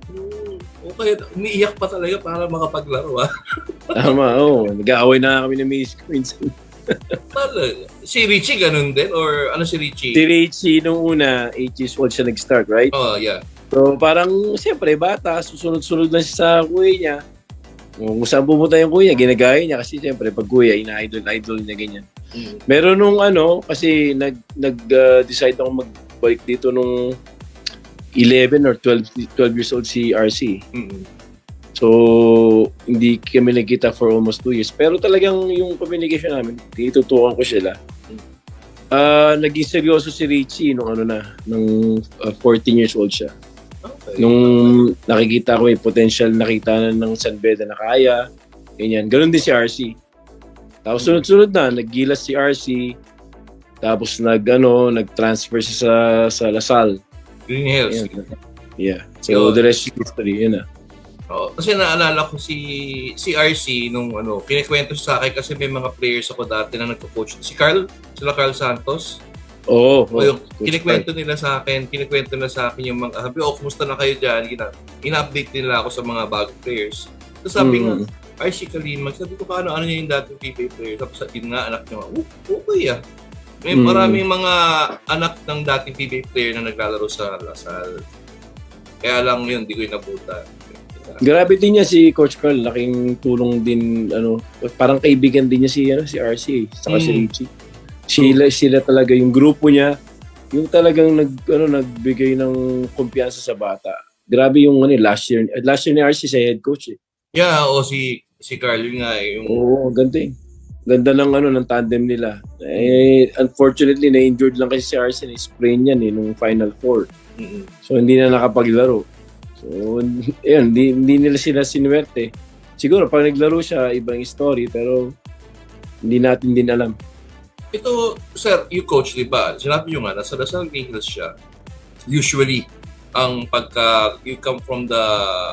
Okay, umiiyak pa talaga para makapaglaro, ah. Tama, oo. Oh. Nag-aaway na kami ng miss ko minsan. Talaga. Si Richie ganun din? Or ano si Richie? Si Richie, nung una, eight years old siya nag-start, right? Oh, yeah. So, parang, siyempre, bata, susunod-sunod lang siya sa kuya niya. Kung saan pumunta yung kuya, ginagaya niya. Kasi, siyempre, pag kuya, ina-idol-idol niya, ganyan. Mm. Meron nung ano, kasi nag-decide uh, ako magbalik dito nung eleven or twelve, twelve years old si R C. Mm-hmm. So, hindi kami nagkita for almost two years. Pero talagang yung communication namin, titutukan ko sila. Uh, naging seryoso si Richie nung ano na, nung uh, fourteen years old siya. Okay. Nung nakikita ko yung potential, nakita na ng San Beda na kaya, ganyan. Ganon din si R C. Tapos sunod-sunod na, naggilas si R C, tapos nag, ano, nag-transfer siya sa, sa Lasal. Green Hills. Ayan. Yeah. So, Yun. the rest is history, yun na. Oh, kasi naalala ko si si R C nung ano, kinikwento siya sa akin kasi may mga players ako dati na nagko-coach. Si Carl, sila Carl Santos. Oo. Oh, Oh, yung kinikwento nila sa akin, kinikwento nila sa akin yung mga, sabi, oh, kumusta na kayo dyan? Ina- ina-update nila ako sa mga bagong players. Tapos sabi Mm. nga, R C Kalimag, sabi ko, paano, ano niya yung dating P B A player? Tapos yun nga, anak niya, oh, okay ah. May Mm. maraming mga anak ng dating P B A player na naglalaro sa Lasal. Kaya lang yun, di ko inabutan. Grabe din niya si Coach Carl, laking tulong din, ano, parang kaibigan din niya si, ano, si R C, saka si Mm. Richie. Sila, sila talaga, yung grupo niya, yung talagang nag, ano, nagbigay ng kumpiyansa sa bata. Grabe yung ano, last year, last year ni R C sa head coach eh. Yeah, o si si Carl yun nga eh, yung Oo, ganda eh. Ganda ng ano ng tandem nila. Eh, unfortunately, na-injured lang kasi si R C, na-sprain yan eh, nung Final Four. mm-mm. So, hindi na nakapaglaro. So, yun, hindi, hindi nila sila sinuwerte. Siguro, pag naglaro siya, ibang story, pero hindi natin din alam. Ito, sir, you coach, di ba? Sinabi nyo nga, nasa Lasal Green Hills siya. Usually, ang pagka you come from the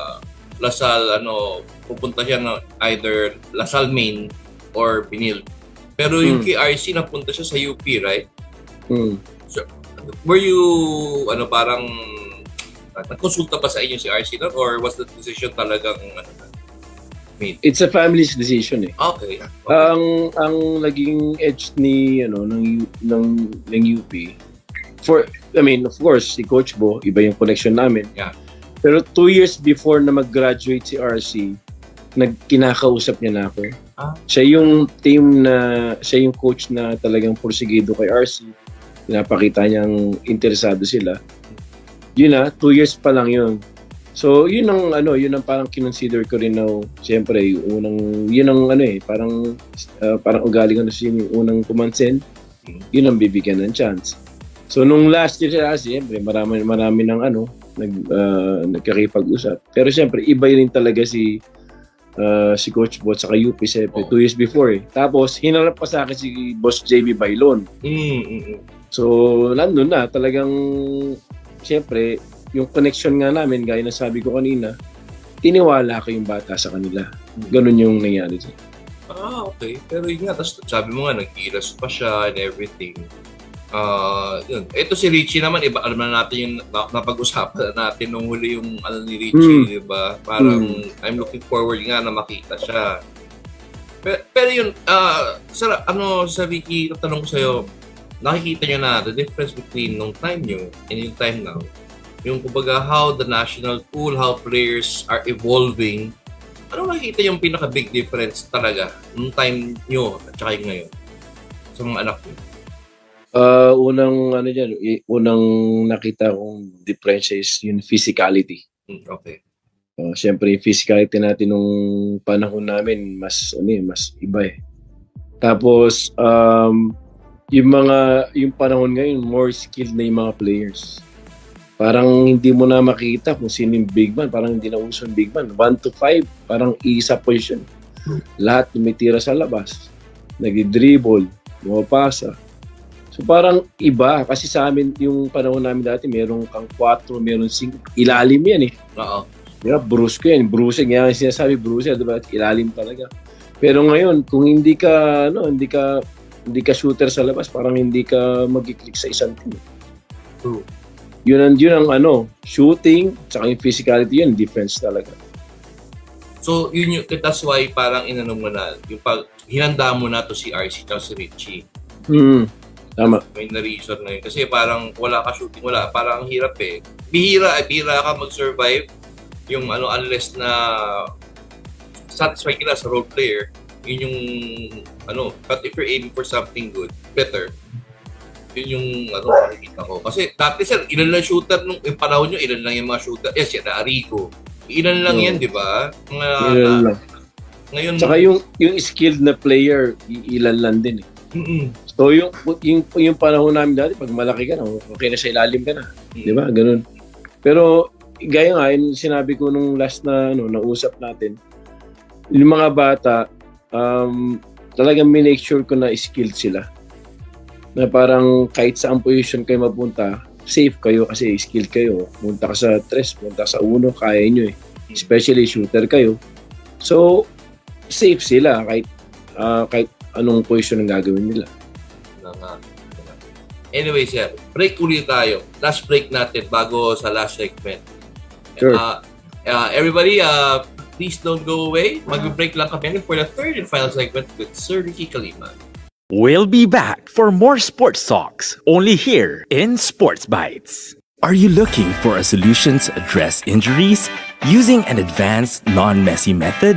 Lasal, ano, pupunta siya na either Lasal Main or Binil. Pero yung Hmm. kay R C, napunta siya sa U P, right? Hmm. Were you, ano, parang, nagkonsulta pa sa inyo si R C doon? Or was the decision talagang, ano, made? It's a family's decision eh. Okay. okay. Ang ang naging edge ni ano ng ng ng U P for I mean of course si Coach Bo, iba yung connection namin. Yeah. Pero two years before na mag-graduate si R C, nagkinakausap niya na ako. Ah. Siya yung team na siya yung coach na talagang porsigido kay R C. Pinapakita niyang interesado sila. Yun na, two years pa lang yun. So, yun ang ano, yun ang parang kinonsider ko rin na siyempre, yung unang yun ang ano eh, parang uh, parang ugali ko na siya yung unang pumansin. Yun ang bibigyan ng chance. So, nung last year siya, siyempre, marami marami ng ano, nag uh, nagkakipag-usap. Pero siyempre, iba rin talaga si uh, si Coach Bot sa U P siyempre, Oh. two years before eh. Tapos, hinarap pa sa akin si Boss J B Bailon. Mm, mm, mm. So, nandun na. Talagang, siyempre, yung connection nga namin, gaya na sabi ko kanina, tiniwala ko yung bata sa kanila. Ganun yung nangyari siya. Ah, okay. Pero yun nga, tapos sabi mo nga, nagkiras pa siya and everything. Ah, yun. Ito si Richie naman, iba, alam na natin yung na- napag-usapan na natin nung huli yung ano ni Richie, Mm. di ba? Parang, I'm looking forward nga na makita siya. Pero, pero yun, ah, sir, ano, sa Ricky, tatanong ko sa'yo, nakikita nyo na the difference between nung time nyo and yung time now. Yung kumbaga, how the national pool, how players are evolving. Ano nakikita yung pinaka-big difference talaga nung time nyo at saka yung ngayon sa mga anak nyo? Uh, unang, ano dyan, i- unang nakita kong difference is yung physicality. Hmm, okay. Uh, Siyempre, yung physicality natin nung panahon namin, mas, ano eh, mas iba eh. Tapos, um, yung mga, yung panahon ngayon, more skilled na yung mga players. Parang hindi mo na makita kung sino yung big man. Parang hindi na uso yung big man. One to five, parang isa position. Lahat tumitira sa labas. Nag-dribble, pumapasa. So parang iba. Kasi sa amin, yung panahon namin dati, merong kang four, merong five. Ilalim yan eh. Oo. Di ba? Brusque yan. Brusque. Nga yung sinasabi, Brusque. Di ba? Ilalim talaga. Pero ngayon, kung hindi ka, ano, hindi ka, hindi ka shooter sa labas, parang hindi ka mag-click sa isang team. True. Yun ang, yun ang ano, shooting, tsaka yung physicality yun, defense talaga. So, yun yung, that's why parang inano mo na, yung pag, hinanda mo na to si R C at si Richie. Hmm, tama. May na-reason na yun. Kasi parang wala ka shooting, wala. Parang ang hirap eh. Bihira, eh, bihira ka mag-survive yung ano, unless na satisfy ka na sa role player, yun yung ano, but if you're aiming for something good, better, yun yung ano, nakikita ko. Kasi dati sir, ilan lang shooter nung yung panahon nyo, ilan lang yung mga shooter. Yes, yan, Arico. Ilan lang Oo. yan, di ba? Mga, Ilan lang. Ngayon, Tsaka yung, yung skilled na player, i- ilan lang din eh. mm-mm. So yung, yung, yung panahon namin dati, pag malaki ka na, okay na sa ilalim ka na. Di ba? Ganun. Pero, gaya nga, yung sinabi ko nung last na, ano, nausap natin, yung mga bata, um, talagang minake sure ko na skilled sila. Na parang kahit saan position kayo mapunta, safe kayo kasi skilled kayo. Punta ka sa tres, punta sa uno, kaya nyo eh. Especially shooter kayo. So, safe sila kahit, uh, kahit anong position ang gagawin nila. Na nga. Anyway, sir, break ulit tayo. Last break natin bago sa last segment. Sure. Uh, uh, everybody, uh, please don't go away. Mag-break lang kami for the third and final segment with Sir Ricky Kalima. We'll be back for more sports talks only here in Sports Bites. Are you looking for a solution to address injuries using an advanced non-messy method?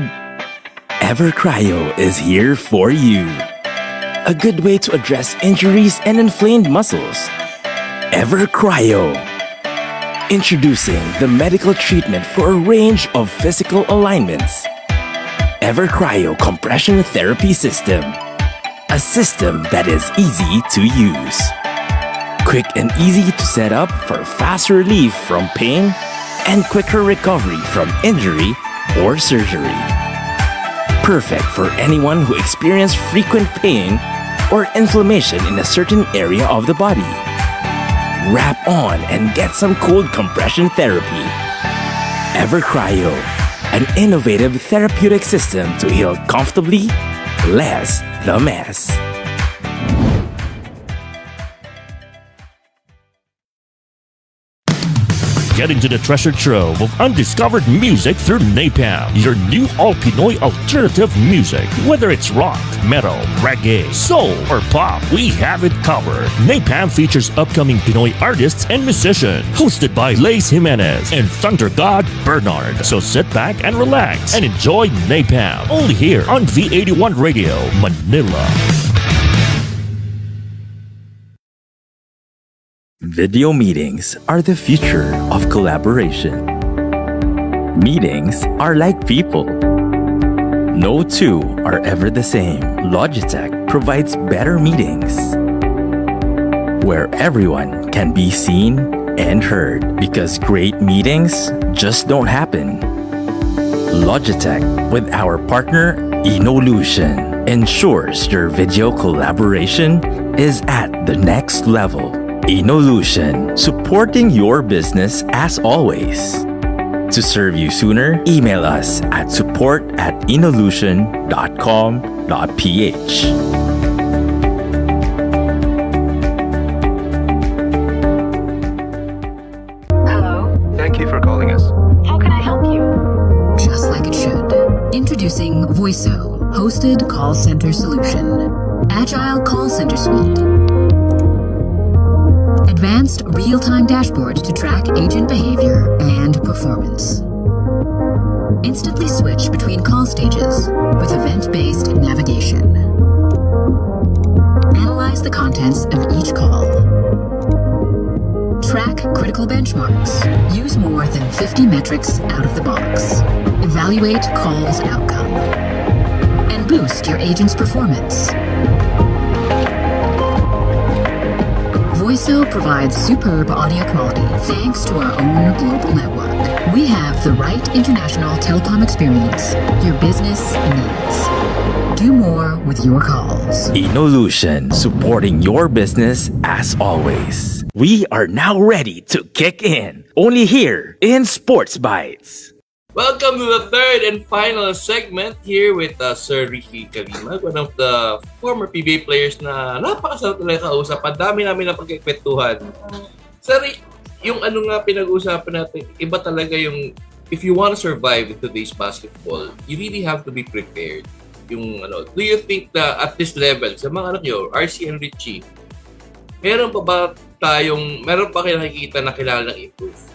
EverCryo is here for you. A good way to address injuries and inflamed muscles. EverCryo. Introducing the medical treatment for a range of physical alignments. EverCryo Compression Therapy System. A system that is easy to use. Quick and easy to set up for fast relief from pain and quicker recovery from injury or surgery. Perfect for anyone who experiences frequent pain or inflammation in a certain area of the body. Wrap on and get some cold compression therapy. EverCryo, an innovative therapeutic system to heal comfortably, less the mess. Get into the treasure trove of undiscovered music through Napalm, your new all Pinoy alternative music. Whether it's rock, metal, reggae, soul, or pop, we have it covered. Napalm features upcoming Pinoy artists and musicians, hosted by Lace Jimenez and Thunder God Bernard. So sit back and relax and enjoy Napalm, only here on V eighty-one Radio, Manila. Video meetings are the future of collaboration. Meetings are like people. No two are ever the same. Logitech provides better meetings where everyone can be seen and heard, because great meetings just don't happen. Logitech, with our partner Inolution, ensures your video collaboration is at the next level. Inolution, supporting your business as always. To serve you sooner, email us at support at inolution dot com dot p h. Hello. Thank you for calling us. How can I help you? Just like it should. Introducing Voiso, hosted call center solution. Agile call center suite. Advanced real-time dashboard to track agent behavior and performance. Instantly switch between call stages with event-based navigation. Analyze the contents of each call. Track critical benchmarks. Use more than fifty metrics out of the box. Evaluate call's outcome. And boost your agent's performance. Voiso provides superb audio quality thanks to our own global network. We have the right international telecom experience your business needs. Do more with your calls. Inolution, supporting your business as always. We are now ready to kick in. Only here in Sports Bites. Welcome to the third and final segment here with uh, Sir Ricky Kalimag, one of the former P B A players na napakasarap talaga kausap. Ang dami namin na pagkikwentuhan. Sir, yung ano nga pinag-uusapan natin, iba talaga yung if you want to survive in today's basketball, you really have to be prepared. Yung ano, do you think that at this level, sa mga anak nyo, R C and Richie, meron pa ba tayong, meron pa kayo nakikita na kailangan ng improve?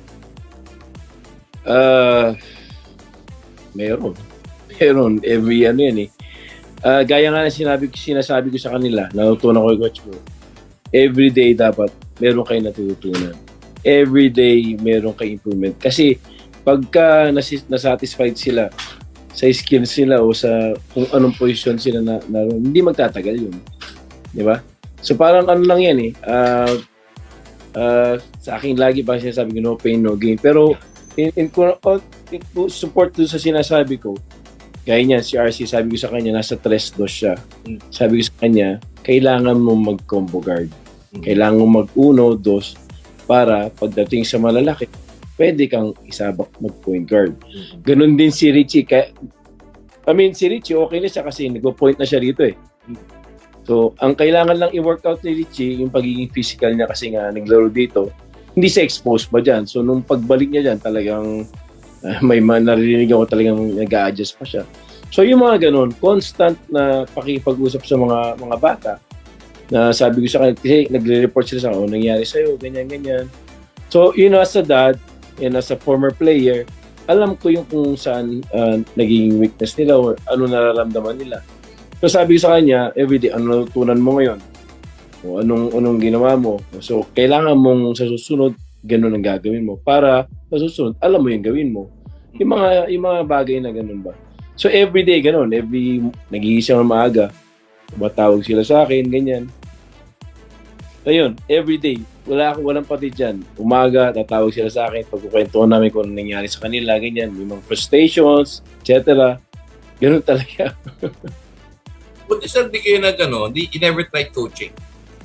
Uh, meron. Meron. Every ano yan eh. Uh, gaya nga na sinabi, sinasabi ko sa kanila, natutunan ko yung coach mo, every day dapat meron kayo natutunan. Every day meron kayo improvement. Kasi pagka nas- nasatisfied sila sa skills nila o sa kung anong position sila na, na hindi magtatagal yun. Di ba? So parang ano lang yan eh. Uh, uh, sa akin lagi pa sinasabi ko, no pain, no gain. Pero in, in, in, in support doon sa sinasabi ko, gaya niyan, si R C, sabi ko sa kanya, nasa tres dos siya. Sabi ko sa kanya, kailangan mo mag-combo guard. Kailangan mo mag-uno, dos, para pagdating sa malalaki, pwede kang isabak mag-point guard. Ganon din si Richie. Kaya, I mean, si Richie, okay na siya kasi nag-point na siya rito eh. So, ang kailangan lang i-workout ni Richie, yung pagiging physical niya kasi nga naglaro dito, hindi siya exposed pa dyan. So, nung pagbalik niya dyan, talagang uh, may naririnig ako talagang nag-a-adjust pa siya. So, yung mga ganun, constant na pakipag-usap sa mga mga bata, na sabi ko sa kanya, kasi nagre-report sila sa ako, nangyari sa'yo, ganyan, ganyan. So, you know, as a dad, and as a former player, alam ko yung kung saan uh, naging weakness nila or ano nararamdaman nila. So, sabi ko sa kanya, everyday, ano natutunan mo ngayon? O anong, anong ginawa mo? So, kailangan mong sa susunod, ganun ang gagawin mo. Para sa susunod, alam mo yung gawin mo. Yung mga, yung mga bagay na ganun ba. So, everyday, ganun. Every, nag-iisang maaga. Matawag sila sa akin, ganyan. Ayun, everyday. Wala akong walang pati dyan. Umaga, tatawag sila sa akin. Pagkukwentuhan namin kung ano nangyari sa kanila, ganyan. May mga frustrations, et cetera. Ganun talaga. Buti sir, di kayo nag, ano, di, you never tried coaching?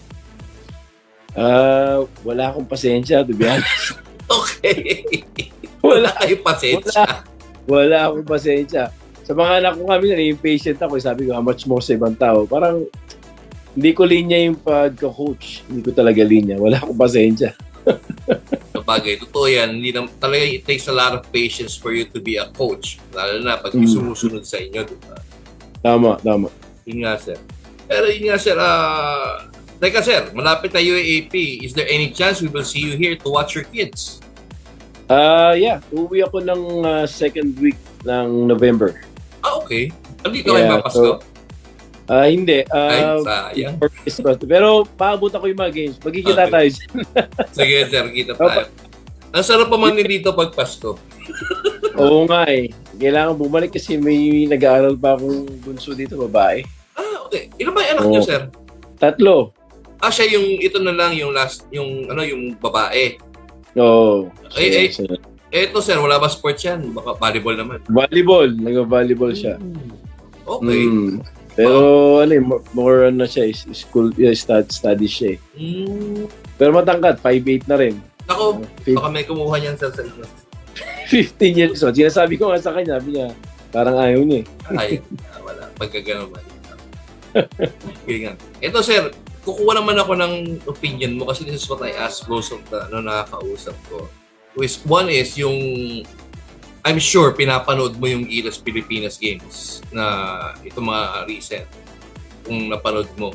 Ah, uh, wala akong pasensya, to be honest. Okay. Wala kayong pasensya. Wala, wala akong pasensya. Sa mga anak ko kami, na-impatient ako. Sabi ko, how much more sa ibang tao? Parang, hindi ko linya yung pagka-coach. Hindi ko talaga linya. Wala akong pasensya. Bagay, totoo yan. Hindi na, talaga, it takes a lot of patience for you to be a coach. Lalo na pag mm. sumusunod sa inyo. Diba? Tama, tama. Yun nga, sir. Pero yun nga, sir, ah... Uh, Teka sir, malapit na U A A P. Is there any chance we will see you here to watch your kids? Uh, yeah. Uuwi ako ng uh, second week ng November. Ah, okay. Andito yeah, kayo mapasko? So, uh, hindi. Uh, Ay, sayang. Pero paabot ako yung mga games. Magkikita okay. tayo. Sige sir, kita tayo. Ang sarap pa man dito pag Pasko. Oo nga eh. Kailangan bumalik kasi may nag-aaral pa akong bunso dito, babae. Ah, okay. Ilan ba yung anak oh. niyo, sir? Tatlo. Ah, siya yung, ito na lang, yung last, yung, ano, yung babae. Oo. Oh, ay, ay, Eto sir, wala ba sports yan? Baka volleyball naman. Volleyball. Nag-volleyball siya. Okay. Mm. Pero ano eh, more, more ano siya, is- school, yeah, stud, study siya eh. Mm. Pero matangkad, five eight na rin. Ako, Fif- baka may kumuha niyan sir sa inyo. fifteen years old. Sinasabi ko nga sa kanya, sabi niya, parang ayaw niya eh. Ay, ah, wala. Pagkagano man. Sige nga. Ito sir, kukuha naman ako ng opinion mo kasi this is what I ask most of the ano, nakakausap ko. Which one is yung, I'm sure pinapanood mo yung Gilas Pilipinas games na ito mga recent. Kung napanood mo.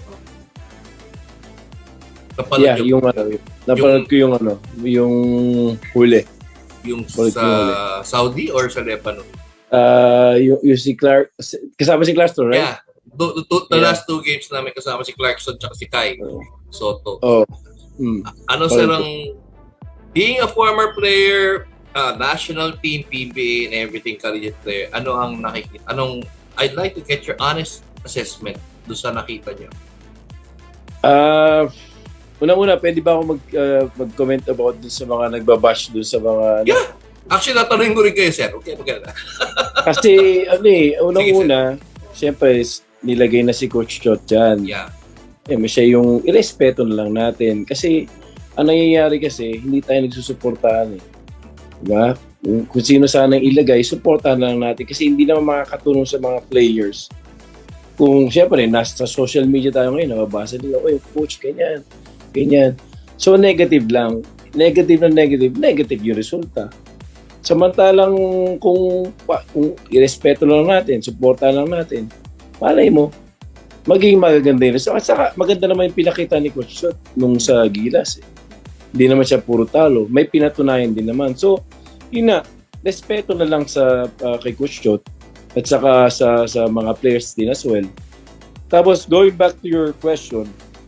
Napanood Yeah, yung ano, napanood ko yung ano, yung huli. Yung Napanood ko sa yung huli. Saudi or sa Lebanon? Ah, yung, yung si Clark, kasama si Clarkson, right? Yeah. The, the, the Yeah. last two games namin kasama si Clarkson at si Kai Soto. Oh. Hmm. Ano sir ang being a former player, uh, national team, P B A and everything, collegiate player, ano ang nakikita? Anong I'd like to get your honest assessment doon sa nakita niyo. Ah, una-una, pwede ba ako mag ah, mag-comment about dun sa mga nagbabash dun sa mga ano? Yeah. Actually, natanongin ko rin kayo, sir. Okay, maganda. Kasi ano eh, unang-una, siyempre nilagay na si Coach Chot dyan. Yeah. Eh, may siya yung irespeto na lang natin. Kasi, ang nangyayari kasi, hindi tayo nagsusuportahan eh. Diba? Kung, kung sino sana yung ilagay, supportahan na lang natin. Kasi hindi naman makakatulong sa mga players. Kung, siyempre, nasa social media tayo ngayon, nababasa nila, oy, coach, ganyan, ganyan. So, negative lang. Negative na negative, negative yung resulta. Samantalang kung, kung irespeto lang natin, supportahan lang natin, malay mo, magiging magaganda yun. At saka maganda naman yung pinakita ni Coach Chot nung sa Gilas. Eh. Hindi naman siya puro talo. May pinatunayan din naman. So, yun na, respeto na lang sa uh, kay Coach Chot at saka sa, sa mga players din as well. Tapos, going back to your question,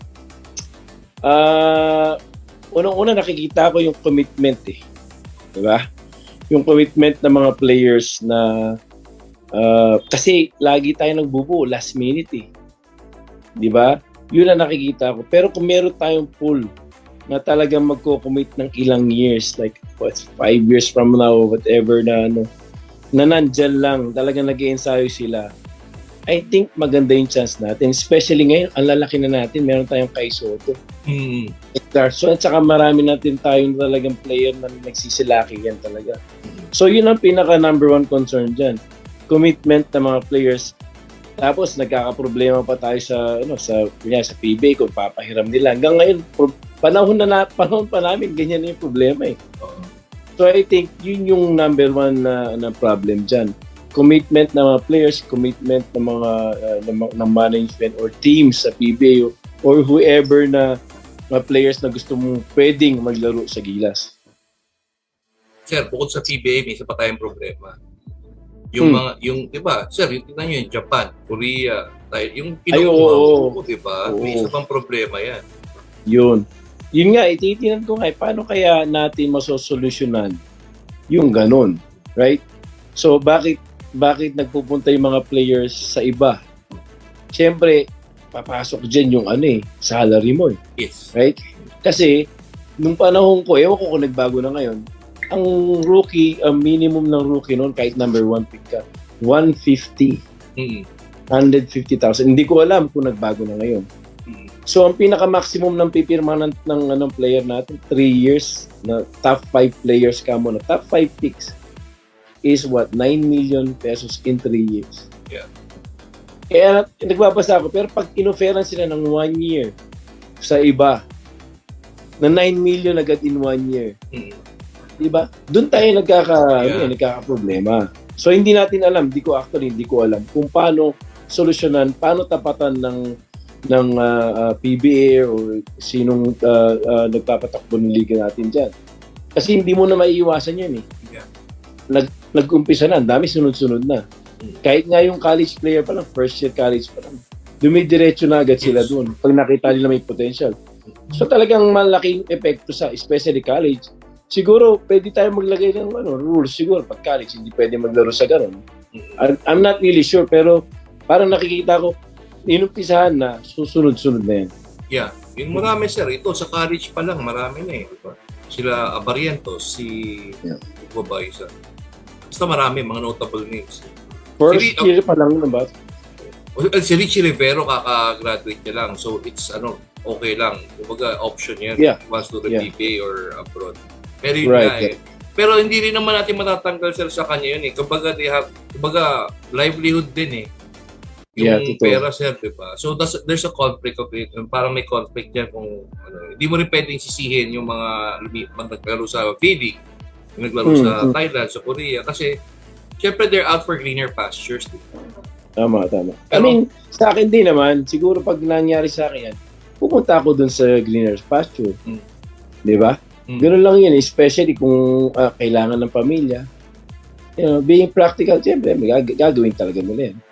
uh, unang-una nakikita ko yung commitment eh. Diba? Yung commitment ng mga players na uh, kasi lagi tayo nagbubuo last minute eh. Di ba? Yun ang nakikita ko. Pero kung meron tayong pool na talagang magko-commit ng ilang years, like what, five years from now, whatever na ano, na nandyan lang, talagang nag-i-ensayo sila, I think maganda yung chance natin. Especially ngayon, ang lalaki na natin, meron tayong Kai Soto. Mm. So, at saka marami natin tayong talagang player na nagsisilaki yan talaga. So, yun ang pinaka number one concern dyan. Commitment ng mga players. Tapos nagkakaproblema pa tayo sa ano sa kunya sa P B A kung papahiram nila. Hanggang ngayon pro- panahon na, na panahon pa namin ganyan na yung problema eh. So I think yun yung number one na, na problem diyan. Commitment ng mga players, commitment ng mga uh, ng, ng management or teams sa P B A or whoever na mga players na gusto mong pwedeng maglaro sa Gilas. Sir, bukod sa P B A, may isa pa tayong problema. Yung Hmm. mga, yung, di ba, sir, yung tingnan nyo yung Japan, Korea, tayo, yung Ay, oo, kinukuha oo. ko, di ba? Oo. May isa pang problema yan. Yun. Yun nga, ititinan ko nga, eh, paano kaya natin masosolusyonan yung ganun, right? So, bakit bakit nagpupunta yung mga players sa iba? Siyempre, papasok dyan yung ano eh, salary mo eh. Yes. Right? Kasi, nung panahon ko, ewan ko kung nagbago na ngayon, ang rookie, ang minimum ng rookie noon, kahit number one pick ka, one fifty. Mm-hmm. one hundred fifty thousand. Hindi ko alam kung nagbago na ngayon. Mm-hmm. So, ang pinaka-maximum ng pipirma ng, ng anong player natin, three years, na top five players ka mo, na top five picks, is what? nine million pesos in three years. Yeah. Kaya, nagbabasa ako, pero pag inoferan sila ng one year sa iba, na nine million agad in one year, Mm-hmm. diba? Doon tayo nagkaka, Yeah. ano, eh, nagkaka-problema. So, hindi natin alam, di ko actually, hindi ko alam kung paano solusyonan, paano tapatan ng ng uh, uh, P B A or sinong uh, uh, nagpapatakbo ng liga natin dyan. Kasi hindi mo na maiiwasan yan eh. Yeah. Nag, nag-umpisa na, ang dami sunod-sunod na. Kahit nga yung college player pa lang, first year college pa lang, dumidiretso na agad sila doon pag nakita nila may potential. So talagang malaking epekto sa, especially college. Siguro, pwede tayo maglagay ng ano, rules. Siguro, pag college, hindi pwede maglaro sa ganun. I'm, I'm not really sure, pero parang nakikita ko, inumpisahan na, susunod-sunod na yan. Yeah. Yung marami, sir. Ito, sa college pa lang, marami na eh. Diba? sila Abarientos, si Yeah. ba isa. Basta marami, mga notable names. First Si- year pa lang naman ba? Si Richie Rivero kaka-graduate niya lang. So it's ano, okay lang. Kumbaga option yan. Yeah. If he wants to do Yeah. P P A or abroad. Pero yun Right, nga eh. Pero hindi rin naman natin matatanggal sir sa kanya yun eh. Kumbaga they have, kumbaga livelihood din eh. Yung Yeah, totoo. pera sir, di ba? So that's, there's a conflict of it. Parang may conflict yan kung ano, hindi mo rin pwedeng sisihin yung mga lumi- mga naglaro sa F I D I, yung naglaro Hmm, sa hmm. Thailand, sa Korea. Kasi syempre they're out for greener pastures. Di ba? Tama, tama. I Pero- mean, sa akin din naman, siguro pag nangyari sa akin yan, pupunta ako dun sa greener pasture. Mm. Di ba? Mm. Ganun lang yun, especially kung ah, kailangan ng pamilya. You know, being practical, siyempre, may gag- gagawin talaga nila yan.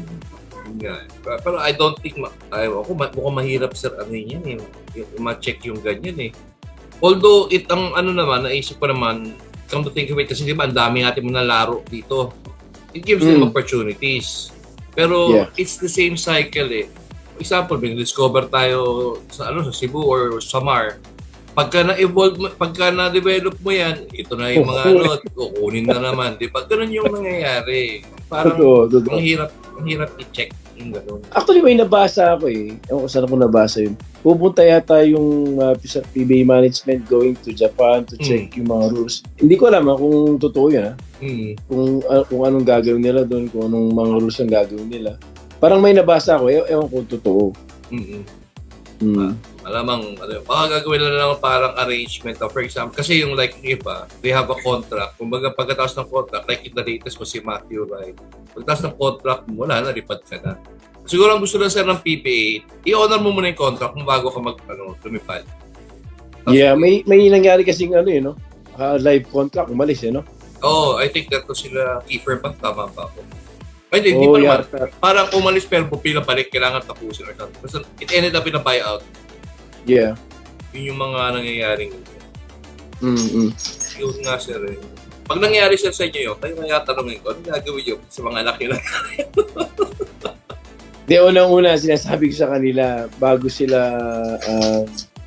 Yun nga. Pero I don't think, ma- ay, ako, ma- mukhang mahirap sir, ano yun eh, yung, ma-check yung ganyan eh. Although, it, ang ano naman, naisip ko naman, come to think of it, kasi di ba, ang dami natin mga laro dito. It gives them Mm. opportunities. Pero, Yeah. it's the same cycle eh. Example, may discover tayo sa, ano, sa Cebu or Samar. Pagka na-evolve, mo- pagka na-develop mo yan, ito na yung mga ano, kukunin na naman. Di ba? Ganun yung nangyayari. Parang, Totoo, totoo. ang hirap, ang hirap i-check yung ganun. Actually, may nabasa ako eh. Ewan ko saan ako nabasa yun. Pupunta yata yung uh, sa P B A management going to Japan to check yung mga rules. Hindi ko alam ah, kung totoo yun. Ah. Mm. Kung, uh, kung anong gagawin nila doon, kung anong mga rules ang gagawin nila. Parang may nabasa ako. E- ewan ko totoo. Mm-mm. Mm. Malamang, ano, baka gagawin na lang parang arrangement. Of, for example, kasi yung like yung iba, they have a contract. Kumbaga pagkatapos ng contract, like in the latest mo si Matthew Wright, pagkatapos ng contract mo, wala na, lipad ka na. Siguro ang gusto lang sir ng P P A, i-honor mo muna yung contract mo bago ka mag, ano, lumipad. Tapos, Yeah, may may nangyari kasing ano eh, no? Uh, live contract, umalis eh, no? Oh, I think that to sila Kiefer pa, tama ba ako? Ay, hindi, hindi Oh, pa naman. yata. Parang umalis pero pupila balik, kailangan tapusin or something. Basta it ended up in a buyout. Yeah. Yun yung mga nangyayaring Mm-mm. yun nga sir eh. Pag nangyari sir sa inyo yun, tayo nga tanongin ko, ano gagawin yun sa mga anak nila? Di, unang-una, sinasabi ko sa kanila, bago sila uh,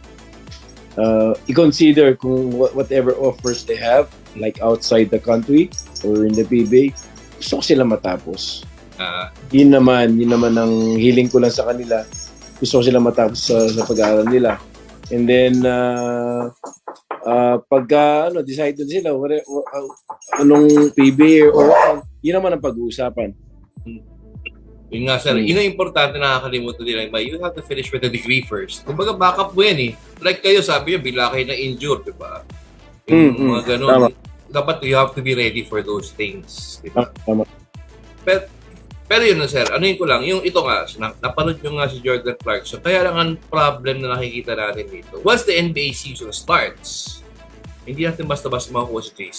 uh, i-consider kung wha- whatever offers they have, like outside the country or in the P B A, gusto ko sila matapos. Ah, Yun naman, yun naman ang hiling ko lang sa kanila. Gusto ko sila matapos sa, sa pag-aaral nila. And then, uh, uh, pagka ano, decide na sila, wala, uh, anong P B A or ano, yun naman ang pag-uusapan. yun nga sir, Hmm. yun ang importante na nakakalimutan nila. But you have to finish with the degree first. Kumbaga backup mo yan eh. Like kayo, sabi nyo, bila kayo na-injure, di ba? Yung Mm, mga mm, ganun. tama. Dapat you have to be ready for those things. Di ba? Ah, tama. Pero, pero yun na sir, ano yun ko lang, yung ito nga, na- napanood nyo nga si Jordan Clarkson, kaya lang ang problem na nakikita natin dito. Once the N B A season starts, hindi natin basta-basta makukuha si J C.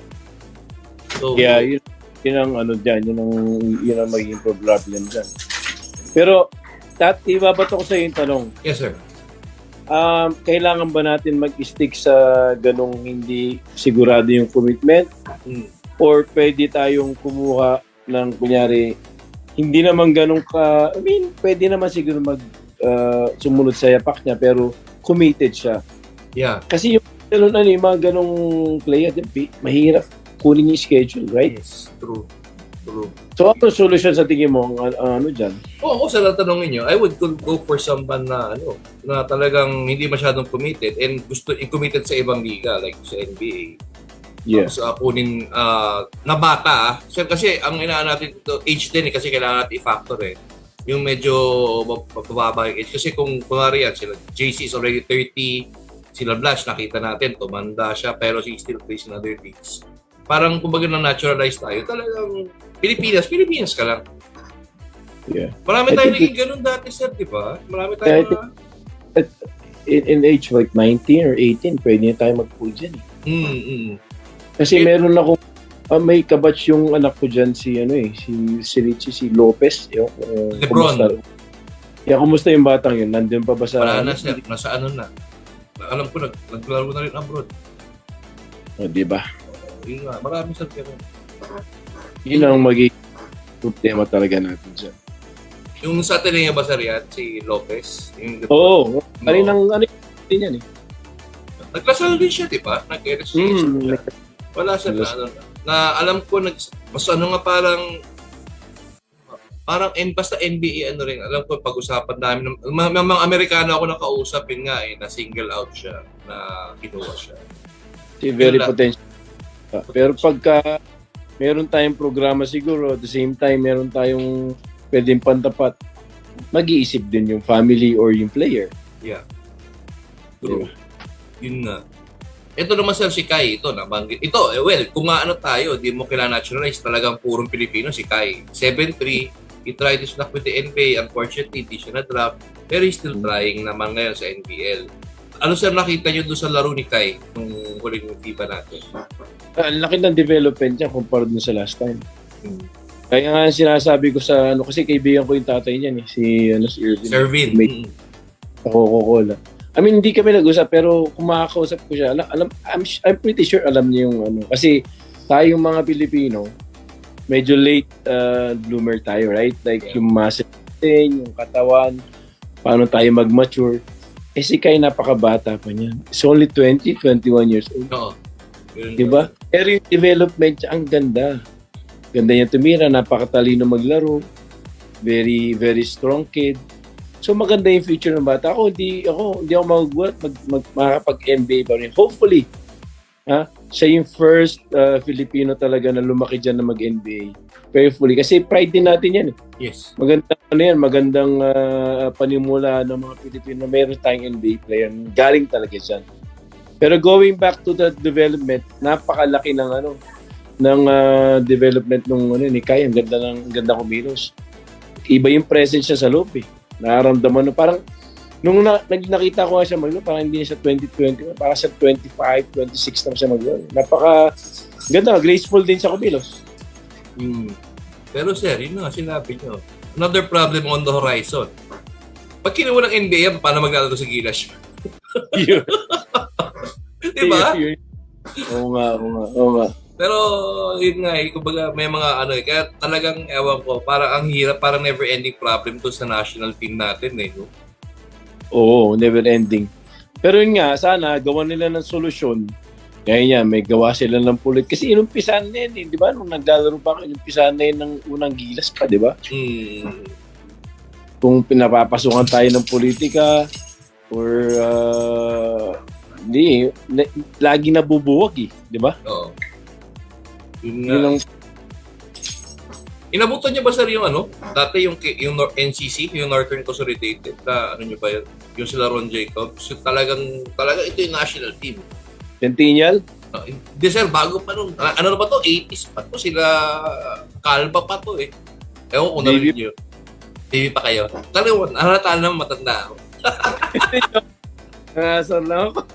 So, Yeah, yun, yun ang ano dyan, yun ang, yun ang magiging problem dyan. Pero, Tat, ibabato ko sa yung tanong, yes sir. um, kailangan ba natin mag-stick sa ganong hindi sigurado yung commitment? Hmm. Or pwede tayong kumuha ng, kunyari, hindi naman ganong ka, I mean, pwede naman siguro mag uh, sumunod sa yapak niya, pero committed siya. Yeah. Kasi yung ganun, ano, yung mga ganong player, mahirap kunin yung schedule, right? Yes, true. True. So, ano solution sa tingin mo, ang, ang ano dyan? Oo, ako sa tatanungin nyo, I would go for someone na ano, na talagang hindi masyadong committed and gusto i-committed sa ibang liga like sa N B A. Yeah. Tapos uh, kunin uh, na bata ah. Sir, kasi ang inaan natin ito, age din eh, kasi kailangan natin i-factor eh. Yung medyo mababa yung age. Kasi kung kunwari yan, sila J C is already thirty, sila Blash, nakita natin, tumanda siya, pero she still plays in other leagues. Parang kumbaga na naturalize tayo, talagang Pilipinas, Pilipinas ka lang. Yeah. Marami I tayong think naging ganun dati, sir, di ba? Marami Yeah, I tayong... think- In, in age like nineteen or eighteen, pwede na tayo mag-pool dyan. Eh. Mm, mm. Kasi Eh, meron ako, ah, may kabatch yung anak ko dyan, si, ano eh, si, si Richie, si Lopez. Yung, uh, Lebron. kumusta? Yeah, kumusta yung batang yun? Nandun pa ba sa... Wala na, sir. Nasa ano na. Alam ko, nag naglaro na rin abroad. Oh, di ba? Yun nga, marami, sir. Ganun. Yun ang magiging problema talaga natin dyan. Yung sa atin niya ba, sir, yan? Si Lopez? Yung, Oo. Oh, kaninang, ano yun yan eh. Naglasal din siya, di ba? Nag-L S C S Hmm. siya. Wala siya na, ano, na alam ko, nag, mas ano nga parang, parang N, basta N B A, ano rin, alam ko, pag-usapan namin, mga, mga Amerikano ako nakausap, yun nga eh, na single out siya, na kinuha siya. Si very Wala. potential. Pero pagka meron tayong programa siguro, at the same time, meron tayong pwedeng pantapat, mag-iisip din yung family or yung player. Yeah. True. Yun nga. Ito naman sir, si Kai, ito nabanggit. Ito, eh, well, kung nga ano tayo, di mo kailangan naturalize, talagang purong Pilipino si Kai. seven three, he tried his luck with the N B A, unfortunately, di siya na-drop, pero he's still trying naman ngayon sa N B L. Ano sir nakita nyo doon sa laro ni Kai nung huling FIBA natin? Ang laki ng development niya compare dun sa last time. Hmm. Kaya nga sinasabi ko sa ano, kasi kaibigan ko yung tatay niya, eh, si, ano, si Irvin. Servin. May, sa Coca-Cola. I mean, hindi kami nag-usap, pero kung makakausap ko siya, alam, alam, I'm, I'm pretty sure alam niya yung ano. Kasi tayong mga Pilipino, medyo late uh, bloomer tayo, right? Like yung muscle natin, yung katawan, paano tayo mag-mature. Eh si Kai napakabata pa niyan. It's only twenty, twenty-one years old. Oo. Diba? Pero yung development niya, ang ganda. Ganda niya tumira, napakatalino maglaro. Very, very strong kid. So maganda yung future ng bata. Ako, hindi ako, hindi ako magugulat mag, mag, makakapag-N B A pa rin. Hopefully, ha? Siya yung first uh, Filipino talaga na lumaki dyan na mag-N B A. Prayerfully. Kasi pride din natin yan. Eh. Yes. Magandang, ano yan, magandang uh, panimula ng mga Pilipino na meron tayong N B A player. Galing talaga dyan. Pero going back to the development, napakalaki ng ano, ng uh, development nung ano ni Kai, ang ganda ng ang ganda kumilos. Iba yung presence siya sa loob eh. Nararamdaman na parang nung na, nakita ko nga siya maglaro, parang hindi siya twenty twenty, parang sa twenty-five, twenty-six na siya maglaro. Napaka ganda, graceful din sa kumilos. Hmm. Pero sir, yun nga sinabi nyo. Another problem on the horizon. Pag kinuha ng N B A, paano maglalaro sa Gilas? Diba? Oo nga, oo nga, oo nga. Pero yun nga eh, kumbaga may mga ano eh, kaya talagang ewan ko, parang ang hirap, parang never ending problem to sa national team natin eh. No? Oo, never ending. Pero yun nga, sana gawan nila ng solusyon. Kaya niya, may gawa sila ng pulit. Kasi inumpisahan na yun eh, di ba? Nung naglalaro pa, inumpisahan na yun ng unang Gilas pa, di ba? Hmm. Kung pinapapasukan tayo ng politika or uh, hindi, na, lagi nabubuwag eh, di ba? Oo. Yun nga. Yun inabutan niyo ba sir yung ano? Dati yung, yung N C C, yung Northern Consolidated, na ano niyo ba yun? Yung sila Ron Jacobs, yung talagang, talagang ito yung national team. Centennial? Uh, hindi sir, bago pa nung, uh, ano na ba to? eighties pa to, sila Calva pa to eh. Ewan ko na rin nyo. T V pa kayo. Talagang, halata naman matanda ako. Nangasar lang ako.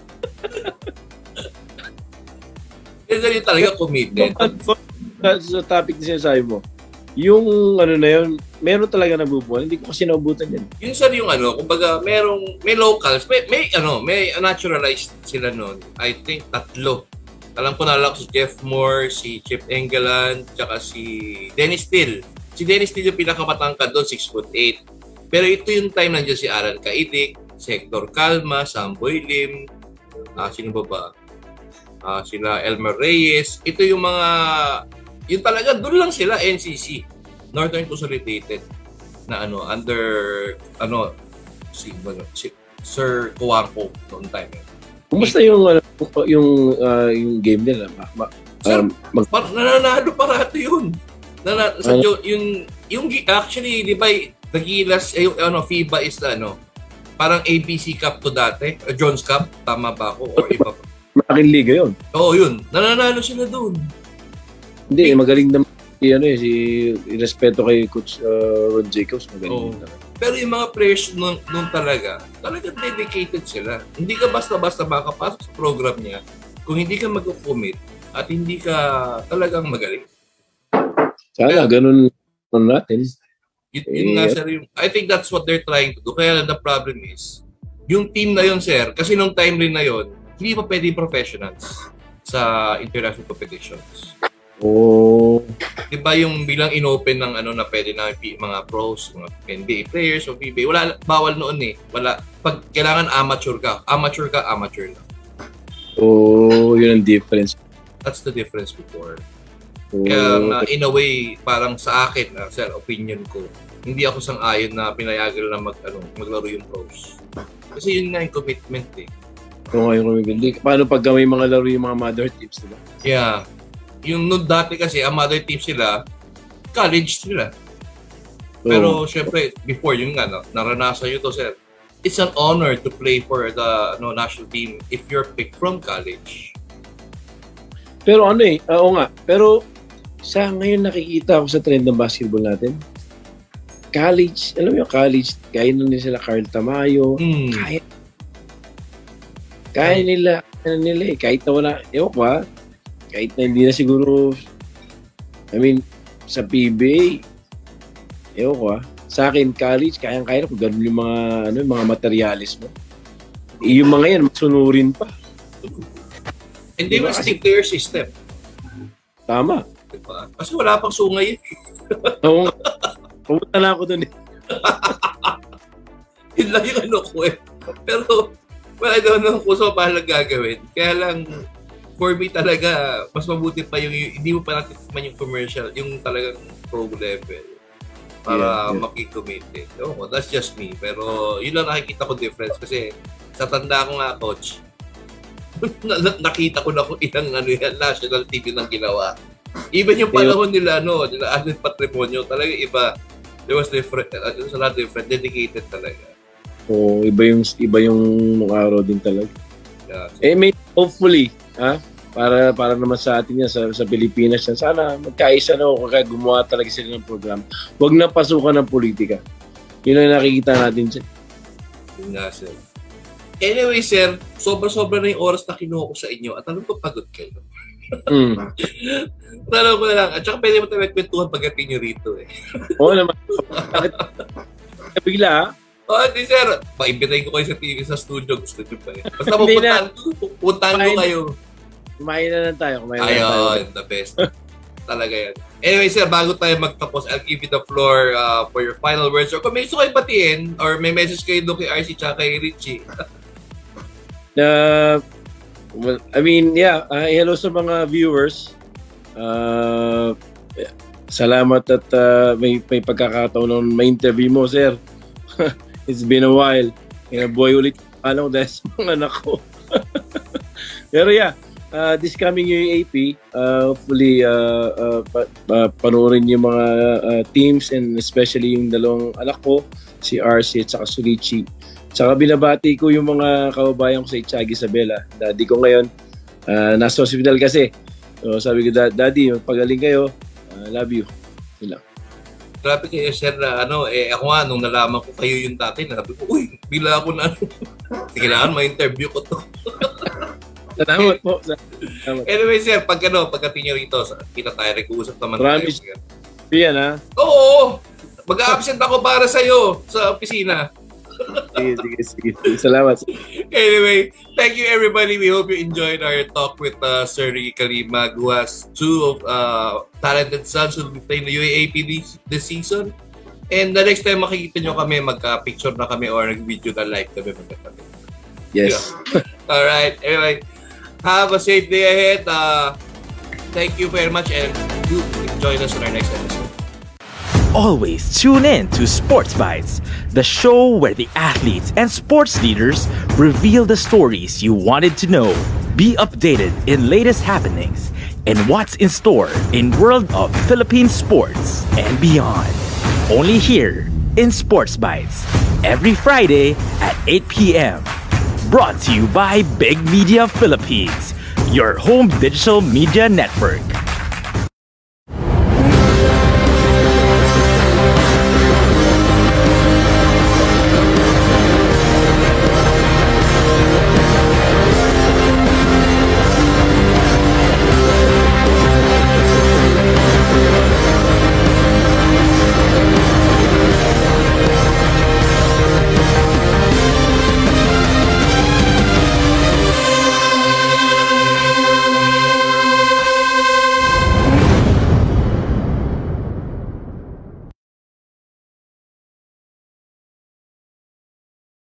Kasi yung talaga committed. Sa topic na sinasabi mo, yung ano na yun, meron talaga nabubuhan. Hindi ko kasi naubutan yan. Yun sir yung ano, kumbaga merong, may locals, may, may ano, may naturalized sila noon. I think tatlo. Alam ko na lang si Jeff Moore, si Chip Engeland, tsaka si Dennis Steele. Si Dennis Steele yung pinakamatangkad doon, six foot eight. Pero ito yung time nandiyan si Alan Kaidik, si Hector Calma, Samboy Lim, uh, sino ba ba? Uh, sila Elmer Reyes. Ito yung mga, yun talaga, doon lang sila, N C C, Northern Consolidated, na ano, under, ano, si, ano, si Sir Kuwangko noong time. Kumusta yung, uh, yung, uh, yung game nila? Ma, ma, Sir, um, mag- par- nananalo parati yun. Nana, sa, ano? yung, yung, actually, di ba, nagilas, eh, yung ano, FIBA is, ano, parang A B C Cup to dati, uh, Jones Cup, tama ba ako, or iba pa? Malaking liga yun. Oo, yun. Nananalo sila doon. Hindi, magaling naman si, ano, eh, si respeto kay Coach uh, Ron Jacobs. Magaling naman. Pero yung mga players nun, nun talaga, talaga dedicated sila. Hindi ka basta-basta makapasok sa program niya kung hindi ka mag-commit at hindi ka talagang magaling. Sana, ganun natin. Yun, yun nga, sir, yung, I think that's what they're trying to do. Kaya the problem is, yung team na yun, sir, kasi nung timeline na yun, hindi pa pwede professionals sa international competitions. Oh. Diba yung bilang inopen ng ano na pwede na mga pros, mga N B A players o P B A, wala, bawal noon eh. Wala. Pag kailangan amateur ka, amateur ka, amateur lang. Oh, yun ang difference. That's the difference before. Oh. Kaya na, in a way, parang sa akin, na, sir, opinion ko, hindi ako sang-ayon na pinayagan na mag, ano, maglaro yung pros. Kasi yun nga yung commitment eh. Kung ngayon kami, paano pag may mga laro yung mga mother teams, diba? Yeah. Yung noon dati kasi, ang mother teams sila, college sila. Pero, oh. syempre, before yun nga, no, naranasan yun to, sir. It's an honor to play for the no, national team if you're picked from college. Pero ano eh, oo nga. Pero sa ngayon nakikita ako sa trend ng basketball natin, college, alam mo yung college, kaya na nila sila Carl Tamayo, mm. kaya Kaya nila, ano nila eh, kahit na wala, ewan ko ha, kahit na hindi na siguro, I mean, sa P B A, ewan ko ha, sa akin, college, kayang-kaya na kung gano'n yung mga, ano, yung mga materialis mo. E, yung mga yan, masunurin pa. And they will stick to your system. Tama. Diba? Kasi wala pang sungay. Oo nga. Pumunta na ako dun eh. Yun lang yung ano ko eh. Pero, well, I don't know kung saan pahalang gagawin. Kaya lang, for me talaga, mas mabuti pa yung, yung hindi mo pa natin yung commercial, yung talagang pro level para yeah, yeah. makicommit eh. Oh, that's just me. Pero yun lang nakikita ko difference kasi sa tanda ko nga, coach, nakita ko na kung ilang ano yan, national T V nang ginawa. Even yung panahon nila, no, nila Allen Patrimonio, talaga iba. There was different, uh, there was a lot different, dedicated talaga. Oh, iba yung iba yung araw din talaga. Yeah, so, eh may hopefully, ha? Para para naman sa atin yan sa sa Pilipinas yan. Sana magkaisa na o kaya gumawa talaga sila ng program. Huwag na pasukan ng politika. Yun ang nakikita natin siya. Yun nga, sir. Anyway, sir, sobra-sobra na yung oras na kinuha ko sa inyo at alam ko pagod kayo. Mm. Tanong ko na lang. At saka pwede mo tayo magkwentuhan pagdating nyo rito eh. Oo naman. Bigla ha? Oo, oh, hindi sir. Paimbitahin ko kayo sa T V sa studio. Gusto nyo pa eh. Basta pupuntahan ko, pupuntahan ko kayo. Kumain na lang tayo. Kumain na lang tayo. Ayun, the best. Talaga yan. Anyway sir, bago tayo magtapos, I'll give you the floor uh, for your final words. Or kung may gusto kayo batiin, or may message kayo doon kay R C tsaka kay Richie. Uh, well, I mean, yeah. Uh, hello sa mga viewers. Uh, salamat at uh, may, may pagkakataon ng may interview mo, sir. It's been a while. Boy ulit ano dahil sa mga anak ko. Pero yeah, uh, this coming year A P, uh, hopefully uh, uh, pa, uh, panoorin yung mga uh, teams and especially yung dalawang anak ko, si R C at saka si Richie. Saka binabati ko yung mga kababayan ko sa Itchag Isabela. Daddy ko ngayon, uh, nasa hospital kasi. So sabi ko, Daddy, pagaling kayo, uh, love you. Sila. Grabe kayo, sir, na ano, eh, ako nga, nung nalaman ko kayo yung dati, nabi ko, uy, bila ako na, ano, kailangan ma-interview ko to. Salamat po. Salamat. Anyway, sir, pag ano, pagdating nyo rito, kita tayo, nag-uusap naman Promise. tayo. Yan, ha? Oo! Mag-absent ako para sa'yo sa opisina. Sige, sige, sige. Salamat. Anyway, thank you everybody. We hope you enjoyed our talk with uh, Sir Ricky Kalimag, who has two of uh, talented sons who will be playing the U A A P this, this season. And the next time makikita nyo kami, magka-picture na kami or nag-video na live kami. Yes. Yeah. Alright. Anyway, have a safe day ahead. Uh, thank you very much and do join us on our next episode. Always tune in to Sports Bites, the show where the athletes and sports leaders reveal the stories you wanted to know. Be updated in latest happenings and what's in store in world of Philippine sports and beyond. Only here in Sports Bites, every Friday at eight p m Brought to you by Big Media Philippines, your home digital media network.